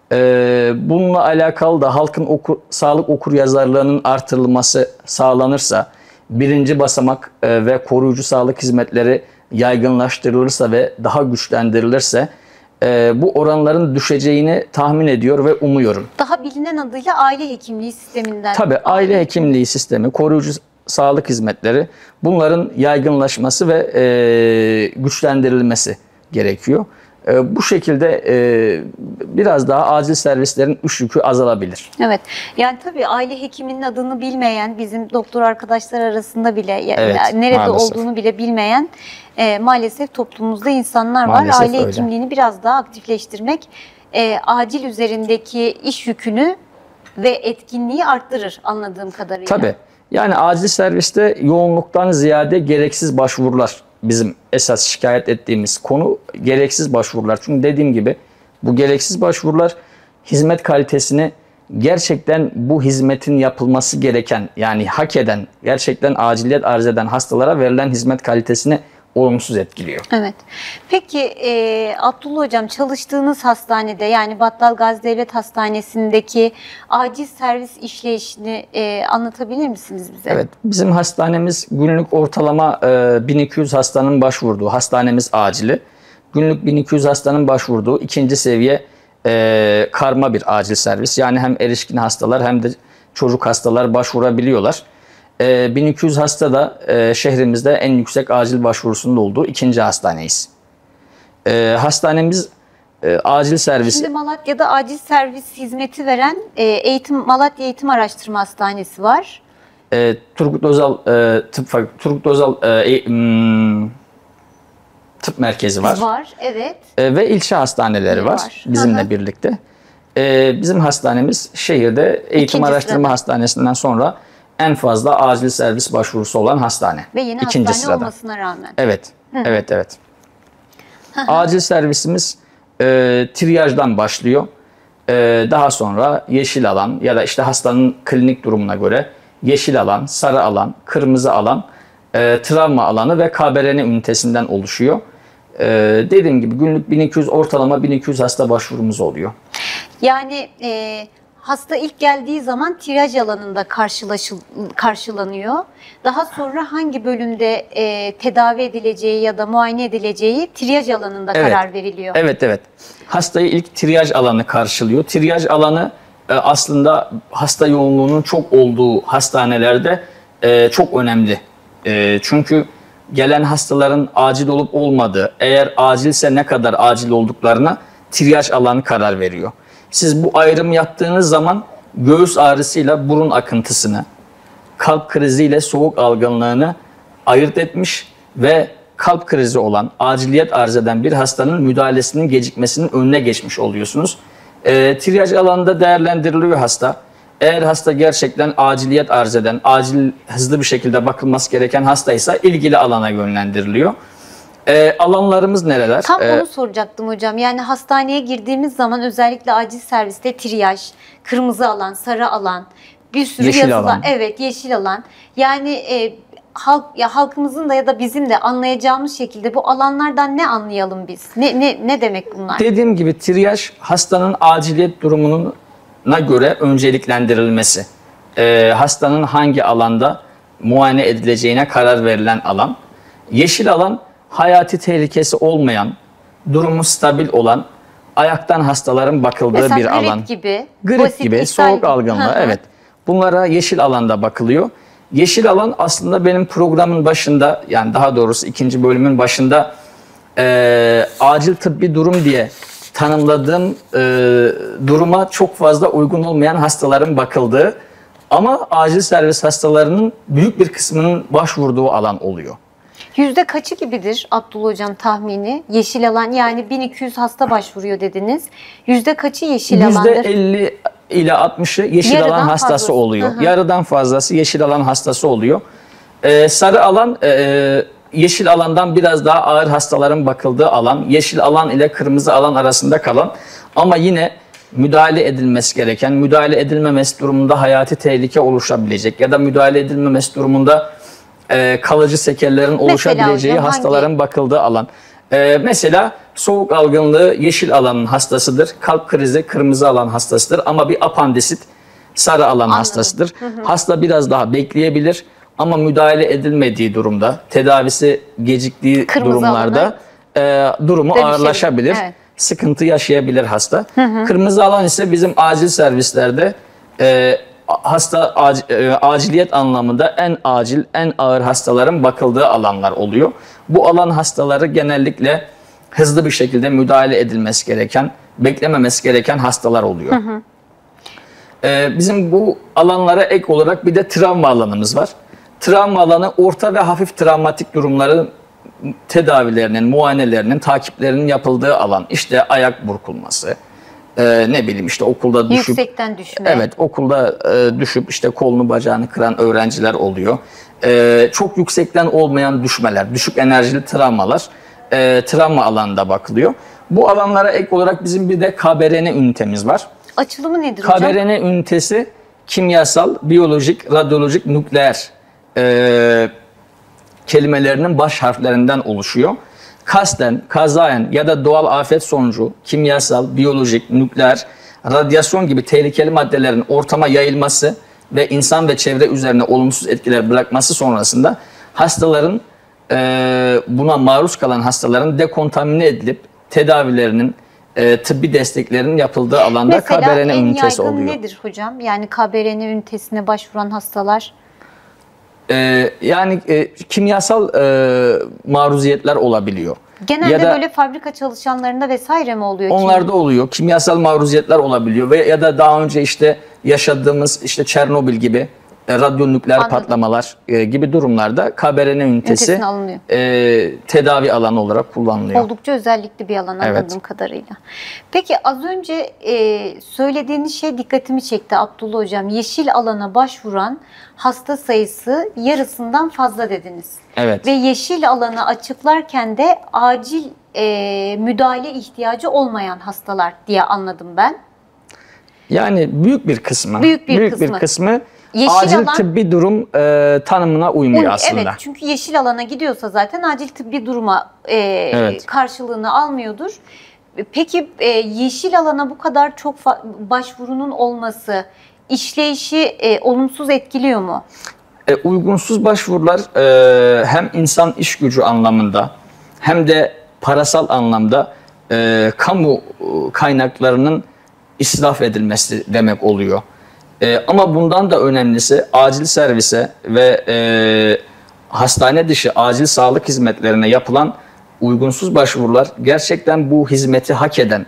C: E, bununla alakalı da halkın oku, sağlık okuryazarlığının artırılması sağlanırsa, birinci basamak e, ve koruyucu sağlık hizmetleri yaygınlaştırılırsa ve daha güçlendirilirse e, bu oranların düşeceğini tahmin ediyor ve umuyorum.
A: Daha bilinen adıyla aile hekimliği sisteminden.
C: Tabii aile hekimliği sistemi, koruyucu sağlık hizmetleri, bunların yaygınlaşması ve e, güçlendirilmesi gerekiyor. E, bu şekilde e, biraz daha acil servislerin iş yükü azalabilir.
A: Evet. Yani tabii aile hekiminin adını bilmeyen bizim doktor arkadaşlar arasında bile
C: Evet,
A: nerede
C: maalesef.
A: olduğunu bile bilmeyen e, maalesef toplumumuzda insanlar
C: Maalesef
A: var. Aile
C: öyle.
A: hekimliğini biraz daha aktifleştirmek e, acil üzerindeki iş yükünü ve etkinliği arttırır anladığım kadarıyla.
C: Tabii. Yani acil serviste yoğunluktan ziyade gereksiz başvurular bizim esas şikayet ettiğimiz konu, gereksiz başvurular. Çünkü dediğim gibi bu gereksiz başvurular hizmet kalitesini gerçekten bu hizmetin yapılması gereken, yani hak eden, gerçekten aciliyet arz eden hastalara verilen hizmet kalitesini olumsuz etkiliyor.
A: Evet. Peki e, Abdullah Hocam çalıştığınız hastanede yani Battalgazi Devlet Hastanesi'ndeki acil servis işleyişini e, anlatabilir misiniz bize?
C: Evet. Bizim hastanemiz günlük ortalama e, bin iki yüz hastanın başvurduğu, hastanemiz acili. Günlük bin iki yüz hastanın başvurduğu ikinci seviye e, karma bir acil servis. Yani hem erişkin hastalar hem de çocuk hastalar başvurabiliyorlar. bin iki yüz hasta da e, şehrimizde en yüksek acil başvurusunun olduğu ikinci hastaneyiz. E, hastanemiz e, acil servisi...
A: Şimdi Malatya'da acil servis hizmeti veren e, eğitim Malatya Eğitim Araştırma Hastanesi var.
C: E, Turgut Özal e, Tıp Turgut Özal e, hmm, Tıp Merkezi var.
A: Var, evet.
C: E, ve ilçe hastaneleri var,
A: var.
C: bizimle
A: Aha.
C: birlikte. E, bizim hastanemiz şehirde Eğitim
A: İkinci
C: Araştırma
A: sırada.
C: Hastanesi'nden sonra en fazla acil servis başvurusu olan hastane.
A: Ve yeni
C: İkinci
A: hastane
C: sırada.
A: olmasına rağmen.
C: Evet, evet, evet. Acil servisimiz e, triyajdan başlıyor. E, daha sonra yeşil alan ya da işte hastanın klinik durumuna göre yeşil alan, sarı alan, kırmızı alan, e, travma alanı ve K B R N ünitesinden oluşuyor. E, dediğim gibi günlük bin iki yüz, ortalama bin iki yüz hasta başvurumuz oluyor.
A: Yani e, hasta ilk geldiği zaman triyaj alanında karşılaşıl, karşılanıyor. Daha sonra hangi bölümde e, tedavi edileceği ya da muayene edileceği triyaj alanında
C: Evet.
A: karar veriliyor.
C: Evet, evet. Hastayı ilk triyaj alanı karşılıyor. Triyaj alanı e, aslında hasta yoğunluğunun çok olduğu hastanelerde e, çok önemli. E, çünkü gelen hastaların acil olup olmadığı, eğer acilse ne kadar acil olduklarına triyaj alanı karar veriyor. Siz bu ayrım yaptığınız zaman göğüs ağrısıyla burun akıntısını, kalp kriziyle soğuk algınlığını ayırt etmiş ve kalp krizi olan, aciliyet arz eden bir hastanın müdahalesinin gecikmesinin önüne geçmiş oluyorsunuz. E, triyaj alanında değerlendiriliyor hasta. Eğer hasta gerçekten aciliyet arz eden, acil hızlı bir şekilde bakılması gereken hastaysa ilgili alana yönlendiriliyor. E, alanlarımız nereler?
A: Tam
C: E,
A: onu soracaktım hocam. Yani hastaneye girdiğimiz zaman özellikle acil serviste triyaj, kırmızı alan, sarı alan, bir sürü
C: Yeşil
A: yazılar.
C: alan.
A: Evet, yeşil alan. Yani e, halk ya halkımızın da ya da bizim de anlayacağımız şekilde bu alanlardan ne anlayalım biz? Ne ne ne demek bunlar?
C: Dediğim gibi triyaj hastanın aciliyet durumuna göre önceliklendirilmesi. Ee, hastanın hangi alanda muayene edileceğine karar verilen alan. Yeşil alan hayati tehlikesi olmayan, durumu stabil olan, ayaktan hastaların bakıldığı
A: Mesela
C: bir
A: grip
C: alan.
A: gibi,
C: Grip
A: basit
C: gibi,
A: ishal
C: soğuk
A: gibi.
C: algınlığı,
A: Hı hı.
C: evet. Bunlara yeşil alanda bakılıyor. Yeşil alan aslında benim programın başında, yani daha doğrusu ikinci bölümün başında e, acil tıbbi durum diye tanımladığım e, duruma çok fazla uygun olmayan hastaların bakıldığı ama acil servis hastalarının büyük bir kısmının başvurduğu alan oluyor.
A: Yüzde kaçı gibidir Abdullah hocam tahmini? Yeşil alan, yani bin iki yüz hasta başvuruyor dediniz. Yüzde kaçı yeşil
C: Yüzde
A: alandır?
C: elli ile altmışı yeşil
A: Yarıdan
C: alan hastası
A: fazlası.
C: oluyor.
A: Hı hı.
C: Yarıdan fazlası yeşil alan hastası oluyor. Ee, sarı alan e, yeşil alandan biraz daha ağır hastaların bakıldığı alan. Yeşil alan ile kırmızı alan arasında kalan ama yine müdahale edilmesi gereken, müdahale edilmemesi durumunda hayati tehlike oluşabilecek ya da müdahale edilmemesi durumunda e, kalıcı sekellerin oluşabileceği
A: hocam,
C: hastaların
A: hangi?
C: bakıldığı alan. Ee, mesela soğuk algınlığı yeşil alanın hastasıdır. Kalp krizi kırmızı alan hastasıdır. Ama bir apandisit sarı alan
A: Anladım.
C: hastasıdır. Hı hı. Hasta biraz daha bekleyebilir. Ama müdahale edilmediği durumda, tedavisi geciktiği
A: Kırmızı
C: durumlarda e, durumu
A: Dönüşebilir.
C: ağırlaşabilir.
A: Evet.
C: Sıkıntı yaşayabilir hasta. Hı hı. Kırmızı alan ise bizim acil servislerde e, hasta ac, e, aciliyet anlamında en acil, en ağır hastaların bakıldığı alanlar oluyor. Bu alan hastaları genellikle hızlı bir şekilde müdahale edilmesi gereken, beklememesi gereken hastalar oluyor. Hı hı. E, bizim bu alanlara ek olarak bir de travma alanımız var. Travma alanı orta ve hafif travmatik durumların tedavilerinin, muayenelerinin, takiplerinin yapıldığı alan. İşte ayak burkulması, Ee, ne bileyim işte okulda düşüp
A: Yüksekten düşme.
C: evet okulda e, düşüp işte kolunu bacağını kıran öğrenciler oluyor. E, çok yüksekten olmayan düşmeler, düşük enerjili travmalar e, travma alanında bakılıyor. Bu alanlara ek olarak bizim bir de K B R N ünitemiz var.
A: Açılımı nedir
C: K
A: hocam?
C: B R N ünitesi kimyasal, biyolojik, radyolojik, nükleer e, kelimelerinin baş harflerinden oluşuyor. Kasten, kazayen ya da doğal afet sonucu kimyasal, biyolojik, nükleer, radyasyon gibi tehlikeli maddelerin ortama yayılması ve insan ve çevre üzerine olumsuz etkiler bırakması sonrasında hastaların e, buna maruz kalan hastaların dekontamine edilip tedavilerinin, e, tıbbi desteklerinin yapıldığı alanda K B R N ünitesi oluyor.
A: Mesela en yaygın nedir hocam? Yani K B R N ünitesine başvuran hastalar?
C: Ee, yani e, kimyasal e, maruziyetler olabiliyor.
A: Genelde
C: ya da
A: böyle fabrika çalışanlarında vesaire mi oluyor?
C: onlarda oluyor. Kimyasal maruziyetler olabiliyor ve ya da daha önce işte yaşadığımız işte Çernobil gibi e, radyonükleer
A: Anladım.
C: patlamalar e, gibi durumlarda K B R N ünitesi
A: Ünitesine alınıyor.
C: e, tedavi alanı olarak kullanılıyor.
A: Oldukça özellikli bir alan anladığım
C: Evet.
A: kadarıyla. Peki az önce e, söylediğiniz şey dikkatimi çekti Abdullah hocam. Yeşil alana başvuran hasta sayısı yarısından fazla dediniz.
C: Evet.
A: Ve yeşil alanı açıklarken de acil e, müdahale ihtiyacı olmayan hastalar diye anladım ben.
C: Yani büyük bir kısmı,
A: Büyük bir kısmı.
C: kısmı
A: Yeşil
C: acil
A: alan-
C: tıbbi durum e, tanımına uymuyor
A: Uy-
C: aslında.
A: Evet, çünkü yeşil alana gidiyorsa zaten acil tıbbi duruma e,
C: Evet.
A: karşılığını almıyordur. Peki e, yeşil alana bu kadar çok fa- başvurunun olması işleyişi e, olumsuz etkiliyor mu?
C: E, uygunsuz başvurular e, hem insan iş gücü anlamında hem de parasal anlamda e, kamu kaynaklarının israf edilmesi demek oluyor. E, ama bundan da önemlisi acil servise ve e, hastane dışı acil sağlık hizmetlerine yapılan uygunsuz başvurular gerçekten bu hizmeti hak eden,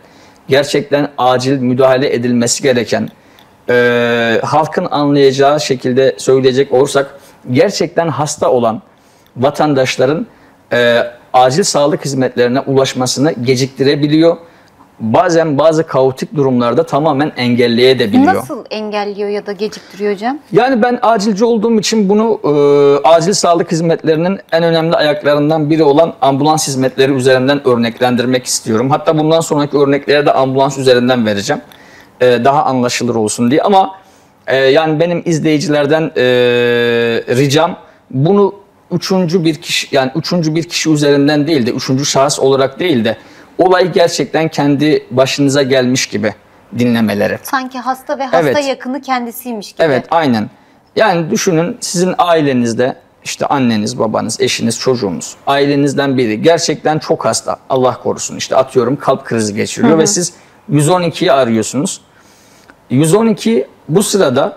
C: gerçekten acil müdahale edilmesi gereken, e, halkın anlayacağı şekilde söyleyecek olursak, gerçekten hasta olan vatandaşların e, acil sağlık hizmetlerine ulaşmasını geciktirebiliyor. Bazen bazı kaotik durumlarda tamamen engelleyebiliyor.
A: Nasıl engelliyor ya da geciktiriyor hocam?
C: Yani ben acilci olduğum için bunu e, acil sağlık hizmetlerinin en önemli ayaklarından biri olan ambulans hizmetleri üzerinden örneklendirmek istiyorum. Hatta bundan sonraki örnekleri de ambulans üzerinden vereceğim. E, daha anlaşılır olsun diye. Ama e, yani benim izleyicilerden e, ricam bunu üçüncü bir kişi, yani üçüncü bir kişi üzerinden değil de, üçüncü şahıs olarak değil de olay gerçekten kendi başınıza gelmiş gibi dinlemeleri.
A: Sanki hasta ve hasta
C: Evet.
A: yakını kendisiymiş gibi.
C: Evet, aynen. Yani düşünün, sizin ailenizde işte anneniz, babanız, eşiniz, çocuğunuz, ailenizden biri gerçekten çok hasta. Allah korusun, işte atıyorum kalp krizi geçiriyor. Hı hı. Ve siz yüz on ikiyi arıyorsunuz. yüz on iki bu sırada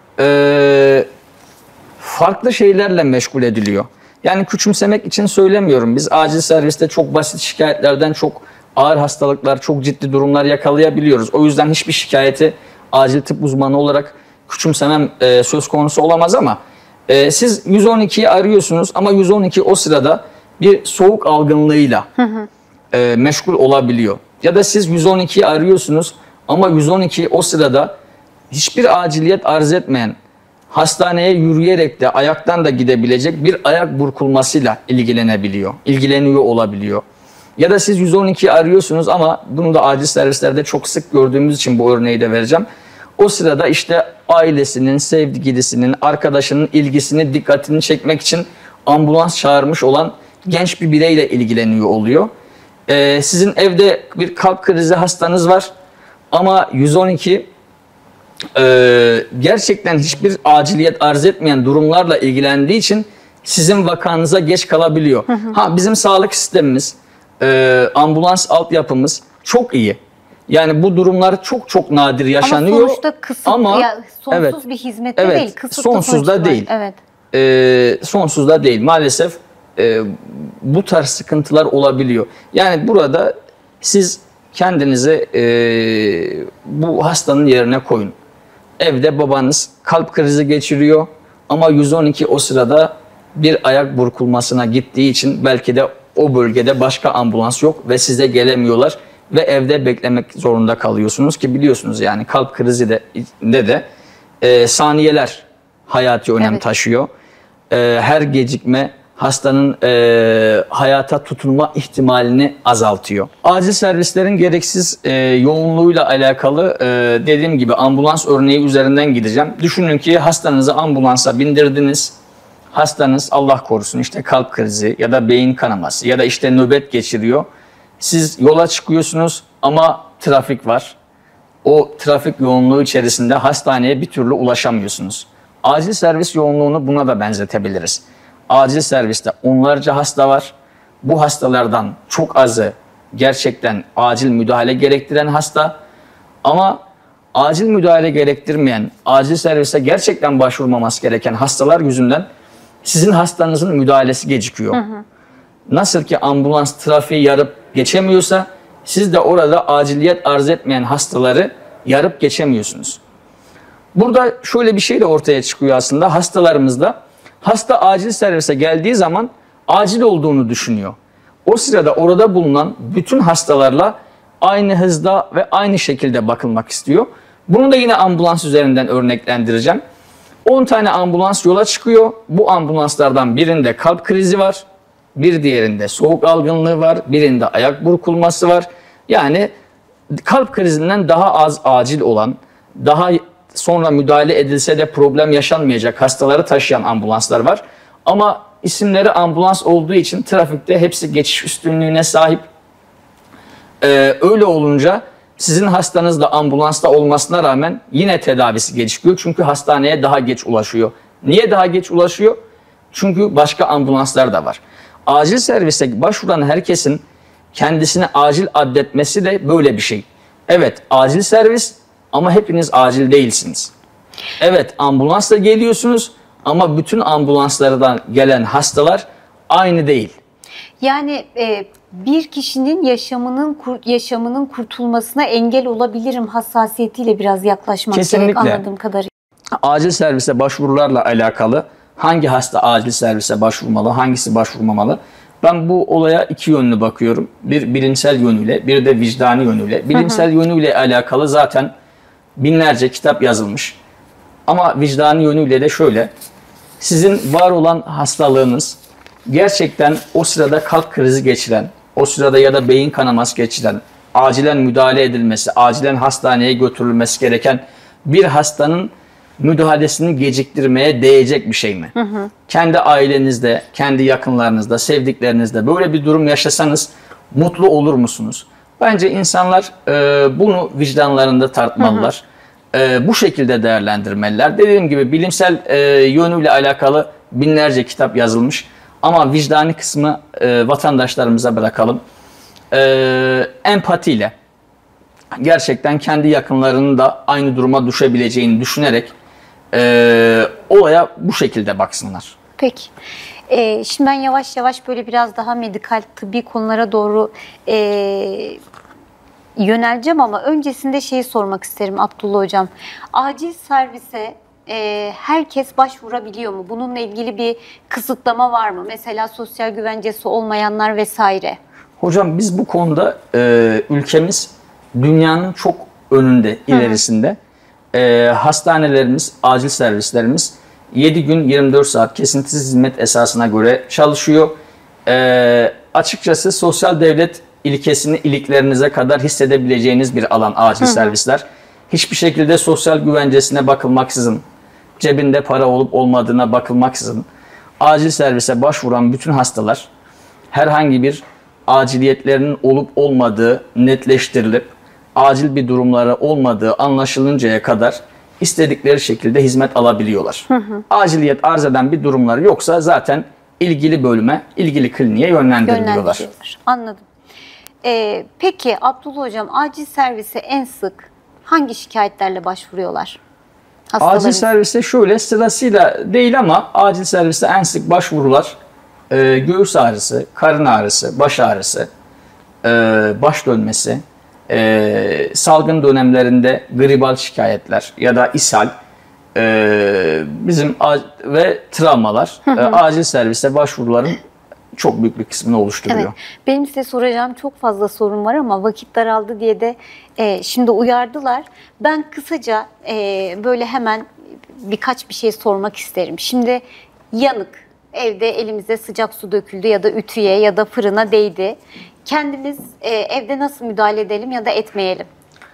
C: e, farklı şeylerle meşgul ediliyor. Yani küçümsemek için söylemiyorum. Biz acil serviste çok basit şikayetlerden çok ağır hastalıklar, çok ciddi durumlar yakalayabiliyoruz. O yüzden hiçbir şikayeti acil tıp uzmanı olarak küçümsemem e, söz konusu olamaz ama e, siz yüz on ikiyi arıyorsunuz ama yüz on iki o sırada bir soğuk algınlığıyla hı hı. E, meşgul olabiliyor. Ya da siz yüz on ikiyi arıyorsunuz ama yüz on iki o sırada hiçbir aciliyet arz etmeyen, hastaneye yürüyerek de ayaktan da gidebilecek bir ayak burkulmasıyla ilgilenebiliyor, ilgileniyor olabiliyor. Ya da siz yüz on ikiyi arıyorsunuz ama bunu da acil servislerde çok sık gördüğümüz için bu örneği de vereceğim. O sırada işte ailesinin, sevgilisinin, arkadaşının ilgisini, dikkatini çekmek için ambulans çağırmış olan genç bir bireyle ilgileniyor oluyor. Ee, sizin evde bir kalp krizi hastanız var ama yüz on iki e, gerçekten hiçbir aciliyet arz etmeyen durumlarla ilgilendiği için sizin vakanıza geç kalabiliyor. Hı hı. Ha, bizim sağlık sistemimiz, e, ambulans altyapımız çok iyi. Yani bu durumlar çok çok nadir yaşanıyor.
A: Ama sonuçta kısıt,
C: ama,
A: ya, sonsuz
C: evet,
A: bir hizmette
C: evet,
A: değil. Kısıtlı
C: sonsuz da değil.
A: Evet.
C: E, sonsuz da değil. Maalesef e, bu tarz sıkıntılar olabiliyor. Yani burada siz kendinizi e, bu hastanın yerine koyun. Evde babanız kalp krizi geçiriyor ama yüz on iki o sırada bir ayak burkulmasına gittiği için belki de o bölgede başka ambulans yok ve size gelemiyorlar ve evde beklemek zorunda kalıyorsunuz ki biliyorsunuz yani kalp krizi de de, de e, saniyeler hayati önem evet. taşıyor. E, her gecikme hastanın e, hayata tutunma ihtimalini azaltıyor. Acil servislerin gereksiz e, yoğunluğuyla alakalı e, dediğim gibi ambulans örneği üzerinden gideceğim. Düşünün ki hastanızı ambulansa bindirdiniz. Hastanız Allah korusun işte kalp krizi ya da beyin kanaması ya da işte nöbet geçiriyor. Siz yola çıkıyorsunuz ama trafik var. O trafik yoğunluğu içerisinde hastaneye bir türlü ulaşamıyorsunuz. Acil servis yoğunluğunu buna da benzetebiliriz. Acil serviste onlarca hasta var. Bu hastalardan çok azı gerçekten acil müdahale gerektiren hasta. Ama acil müdahale gerektirmeyen, acil servise gerçekten başvurmaması gereken hastalar yüzünden sizin hastanızın müdahalesi gecikiyor. Hı hı. Nasıl ki ambulans trafiği yarıp geçemiyorsa siz de orada aciliyet arz etmeyen hastaları yarıp geçemiyorsunuz. Burada şöyle bir şey de ortaya çıkıyor aslında hastalarımızda. Hasta acil servise geldiği zaman acil olduğunu düşünüyor. O sırada orada bulunan bütün hastalarla aynı hızda ve aynı şekilde bakılmak istiyor. Bunu da yine ambulans üzerinden örneklendireceğim. on tane ambulans yola çıkıyor. Bu ambulanslardan birinde kalp krizi var. Bir diğerinde soğuk algınlığı var. Birinde ayak burkulması var. Yani kalp krizinden daha az acil olan, daha sonra müdahale edilse de problem yaşanmayacak hastaları taşıyan ambulanslar var. Ama isimleri ambulans olduğu için trafikte hepsi geçiş üstünlüğüne sahip. Ee, öyle olunca sizin hastanız da ambulansta olmasına rağmen yine tedavisi gecikiyor. Çünkü hastaneye daha geç ulaşıyor. Niye daha geç ulaşıyor? Çünkü başka ambulanslar da var. Acil servise başvuran herkesin kendisine acil addetmesi de böyle bir şey. Evet, acil servis ama hepiniz acil değilsiniz. Evet, ambulansla geliyorsunuz ama bütün ambulanslardan gelen hastalar aynı değil.
A: Yani e, bir kişinin yaşamının kur, yaşamının kurtulmasına engel olabilirim hassasiyetiyle biraz yaklaşmak
C: Kesinlikle.
A: gerek anladığım kadarıyla.
C: Acil servise başvurularla alakalı hangi hasta acil servise başvurmalı, hangisi başvurmamalı? Ben bu olaya iki yönlü bakıyorum. Bir bilimsel yönüyle, bir de vicdani yönüyle. Bilimsel hı hı. yönüyle alakalı zaten binlerce kitap yazılmış. Ama vicdani yönüyle de şöyle. Sizin var olan hastalığınız gerçekten o sırada kalp krizi geçiren, o sırada ya da beyin kanaması geçiren, acilen müdahale edilmesi, acilen hastaneye götürülmesi gereken bir hastanın müdahalesini geciktirmeye değecek bir şey mi? Hı hı. Kendi ailenizde, kendi yakınlarınızda, sevdiklerinizde böyle bir durum yaşasanız mutlu olur musunuz? Bence insanlar e, bunu vicdanlarında tartmalılar. Hı hı. E, bu şekilde değerlendirmeliler. Dediğim gibi bilimsel e, yönüyle alakalı binlerce kitap yazılmış. Ama vicdani kısmı e, vatandaşlarımıza bırakalım. E, empatiyle, gerçekten kendi yakınlarının da aynı duruma düşebileceğini düşünerek e, olaya bu şekilde baksınlar.
A: Peki. Ee, şimdi ben yavaş yavaş böyle biraz daha medikal, tıbbi konulara doğru e, yöneleceğim ama öncesinde şeyi sormak isterim Abdullah Hocam. Acil servise e, herkes başvurabiliyor mu? Bununla ilgili bir kısıtlama var mı? Mesela sosyal güvencesi olmayanlar vesaire. Hocam
C: biz bu konuda e, ülkemiz dünyanın çok önünde, ilerisinde. E, hastanelerimiz, acil servislerimiz yedi gün yirmi dört saat kesintisiz hizmet esasına göre çalışıyor. E, açıkçası sosyal devlet ilkesini iliklerinize kadar hissedebileceğiniz bir alan acil hı hı. servisler. Hiçbir şekilde sosyal güvencesine bakılmaksızın, cebinde para olup olmadığına bakılmaksızın acil servise başvuran bütün hastalar herhangi bir aciliyetlerinin olup olmadığı netleştirilip acil bir durumları olmadığı anlaşılıncaya kadar istedikleri şekilde hizmet alabiliyorlar. Hı hı. Aciliyet arz eden bir durumları yoksa zaten ilgili bölüme, ilgili kliniğe yönlendiriliyorlar. Yönlendiriyorlar.
A: Anladım. Ee, peki Abdullah Hocam, acil servise en sık hangi şikayetlerle başvuruyorlar?
C: Acil servise şöyle sırasıyla değil ama acil servise en sık başvurular e, göğüs ağrısı, karın ağrısı, baş ağrısı, e, baş dönmesi, e, salgın dönemlerinde gribal şikayetler ya da ishal e, bizim ve travmalar hı hı. E, acil servise başvuruların çok büyük bir kısmını oluşturuyor.
A: Evet. Benim size soracağım çok fazla sorun var ama vakit daraldı diye de e, şimdi uyardılar. Ben kısaca e, böyle hemen birkaç bir şey sormak isterim. Şimdi yanık, evde elimize sıcak su döküldü ya da ütüye ya da fırına değdi. Kendimiz e, evde nasıl müdahale edelim ya da etmeyelim?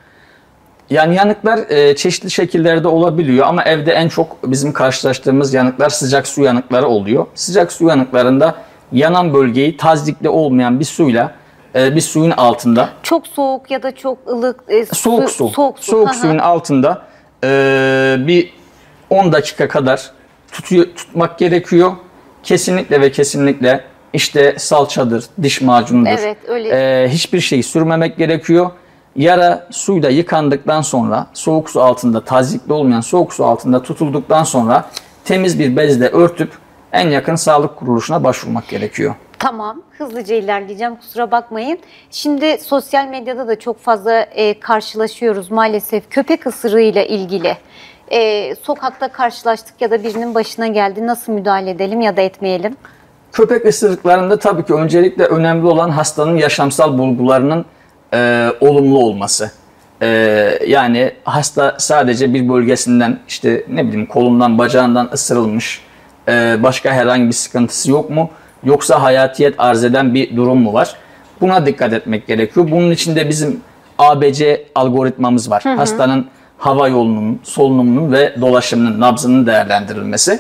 C: Yani yanıklar e, çeşitli şekillerde olabiliyor ama evde en çok bizim karşılaştığımız yanıklar sıcak su yanıkları oluyor. Sıcak su yanıklarında yanan bölgeyi tazyikli olmayan bir suyla e, bir suyun altında
A: çok soğuk ya da çok ılık e,
C: soğuk su soğuk, su. soğuk
A: Aha.
C: suyun altında e, bir on dakika kadar tutuyor, tutmak gerekiyor. Kesinlikle ve kesinlikle işte salçadır, diş macunudur.
A: Evet, öyle.
C: E, hiçbir şey sürmemek gerekiyor. Yara suyla yıkandıktan sonra soğuk su altında tazyikli olmayan soğuk su altında tutulduktan sonra temiz bir bezle örtüp en yakın sağlık kuruluşuna başvurmak gerekiyor.
A: Tamam, hızlıca ilerleyeceğim, kusura bakmayın. Şimdi sosyal medyada da çok fazla e, karşılaşıyoruz maalesef köpek ısırığıyla ilgili. E, sokakta karşılaştık ya da birinin başına geldi, nasıl müdahale edelim ya da etmeyelim?
C: Köpek ısırıklarında tabii ki öncelikle önemli olan hastanın yaşamsal bulgularının e, olumlu olması. E, yani hasta sadece bir bölgesinden işte ne bileyim kolundan bacağından ısırılmış, başka herhangi bir sıkıntısı yok mu? Yoksa hayatiyet arz eden bir durum mu var? Buna dikkat etmek gerekiyor. Bunun için de bizim A B C algoritmamız var. Hı hı. Hastanın hava yolunun, solunumunun ve dolaşımının, nabzının değerlendirilmesi.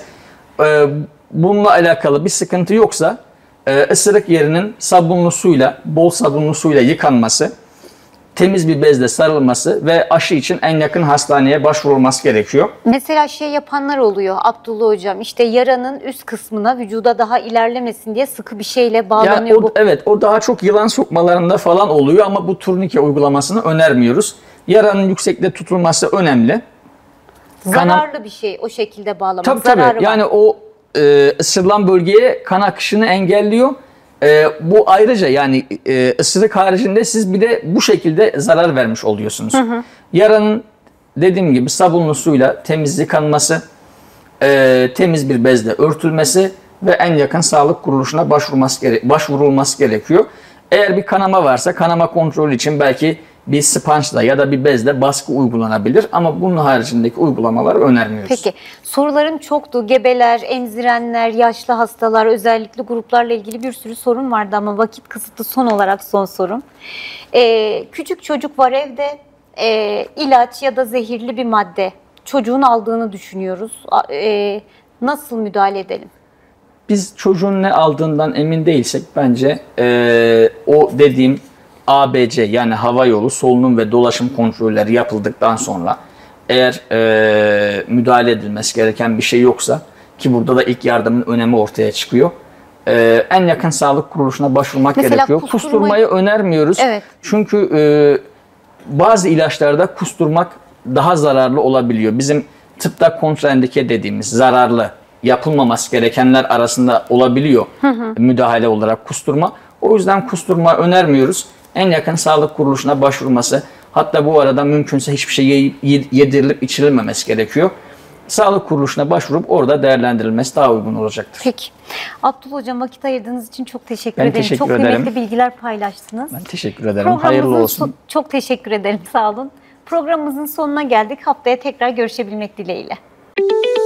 C: Bununla alakalı bir sıkıntı yoksa ısırık yerinin sabunlu suyla, bol sabunlu suyla yıkanması, temiz bir bezle sarılması ve aşı için en yakın hastaneye başvurulması gerekiyor.
A: Mesela şey yapanlar oluyor Abdullah Hocam, işte yaranın üst kısmına vücuda daha ilerlemesin diye sıkı bir şeyle bağlanıyor.
C: Ya o,
A: bu.
C: Evet, o daha çok yılan sokmalarında falan oluyor ama bu turnike uygulamasını önermiyoruz. Yaranın yüksekte tutulması önemli.
A: Zararlı Kana... bir şey o şekilde bağlamak.
C: Tabii tabii. Yani o e, ısırılan bölgeye kan akışını engelliyor. e, bu ayrıca yani e, ısırık haricinde siz bir de bu şekilde zarar vermiş oluyorsunuz. Hı hı. Yaranın dediğim gibi sabunlu suyla temiz yıkanması, e, temiz bir bezle örtülmesi ve en yakın sağlık kuruluşuna başvurulması, gere başvurulması gerekiyor. Eğer bir kanama varsa kanama kontrolü için belki bir sponge'la ya da bir bezle baskı uygulanabilir ama bunun haricindeki uygulamaları önermiyoruz.
A: Peki sorularım çoktu. Gebeler, emzirenler, yaşlı hastalar, özellikle gruplarla ilgili bir sürü sorun vardı ama vakit kısıtlı. Son olarak son sorum. Ee, küçük çocuk var evde, ee, ilaç ya da zehirli bir madde çocuğun aldığını düşünüyoruz. Ee, nasıl müdahale edelim?
C: Biz çocuğun ne aldığından emin değilsek bence ee, o dediğim A B C yani hava yolu, solunum ve dolaşım kontrolleri yapıldıktan sonra eğer e, müdahale edilmesi gereken bir şey yoksa ki burada da ilk yardımın önemi ortaya çıkıyor. E, en yakın sağlık kuruluşuna başvurmak
A: Mesela
C: gerekiyor.
A: kusturmayı-
C: Kusturmayı önermiyoruz.
A: Evet.
C: Çünkü e, bazı ilaçlarda kusturmak daha zararlı olabiliyor. Bizim tıpta kontraindike dediğimiz zararlı yapılmaması gerekenler arasında olabiliyor hı hı. müdahale olarak kusturma. O yüzden kusturma önermiyoruz. En yakın sağlık kuruluşuna başvurması, hatta bu arada mümkünse hiçbir şey yedirilip içirilmemesi gerekiyor. Sağlık kuruluşuna başvurup orada değerlendirilmesi daha uygun olacaktır.
A: Peki. Abdullah Hocam vakit ayırdığınız için çok teşekkür
C: Ben
A: ederim.
C: teşekkür
A: çok
C: ederim.
A: kıymetli bilgiler paylaştınız.
C: Ben teşekkür ederim. Hayırlı olsun.
A: So- çok teşekkür ederim. Sağ olun. Programımızın sonuna geldik. Haftaya tekrar görüşebilmek dileğiyle.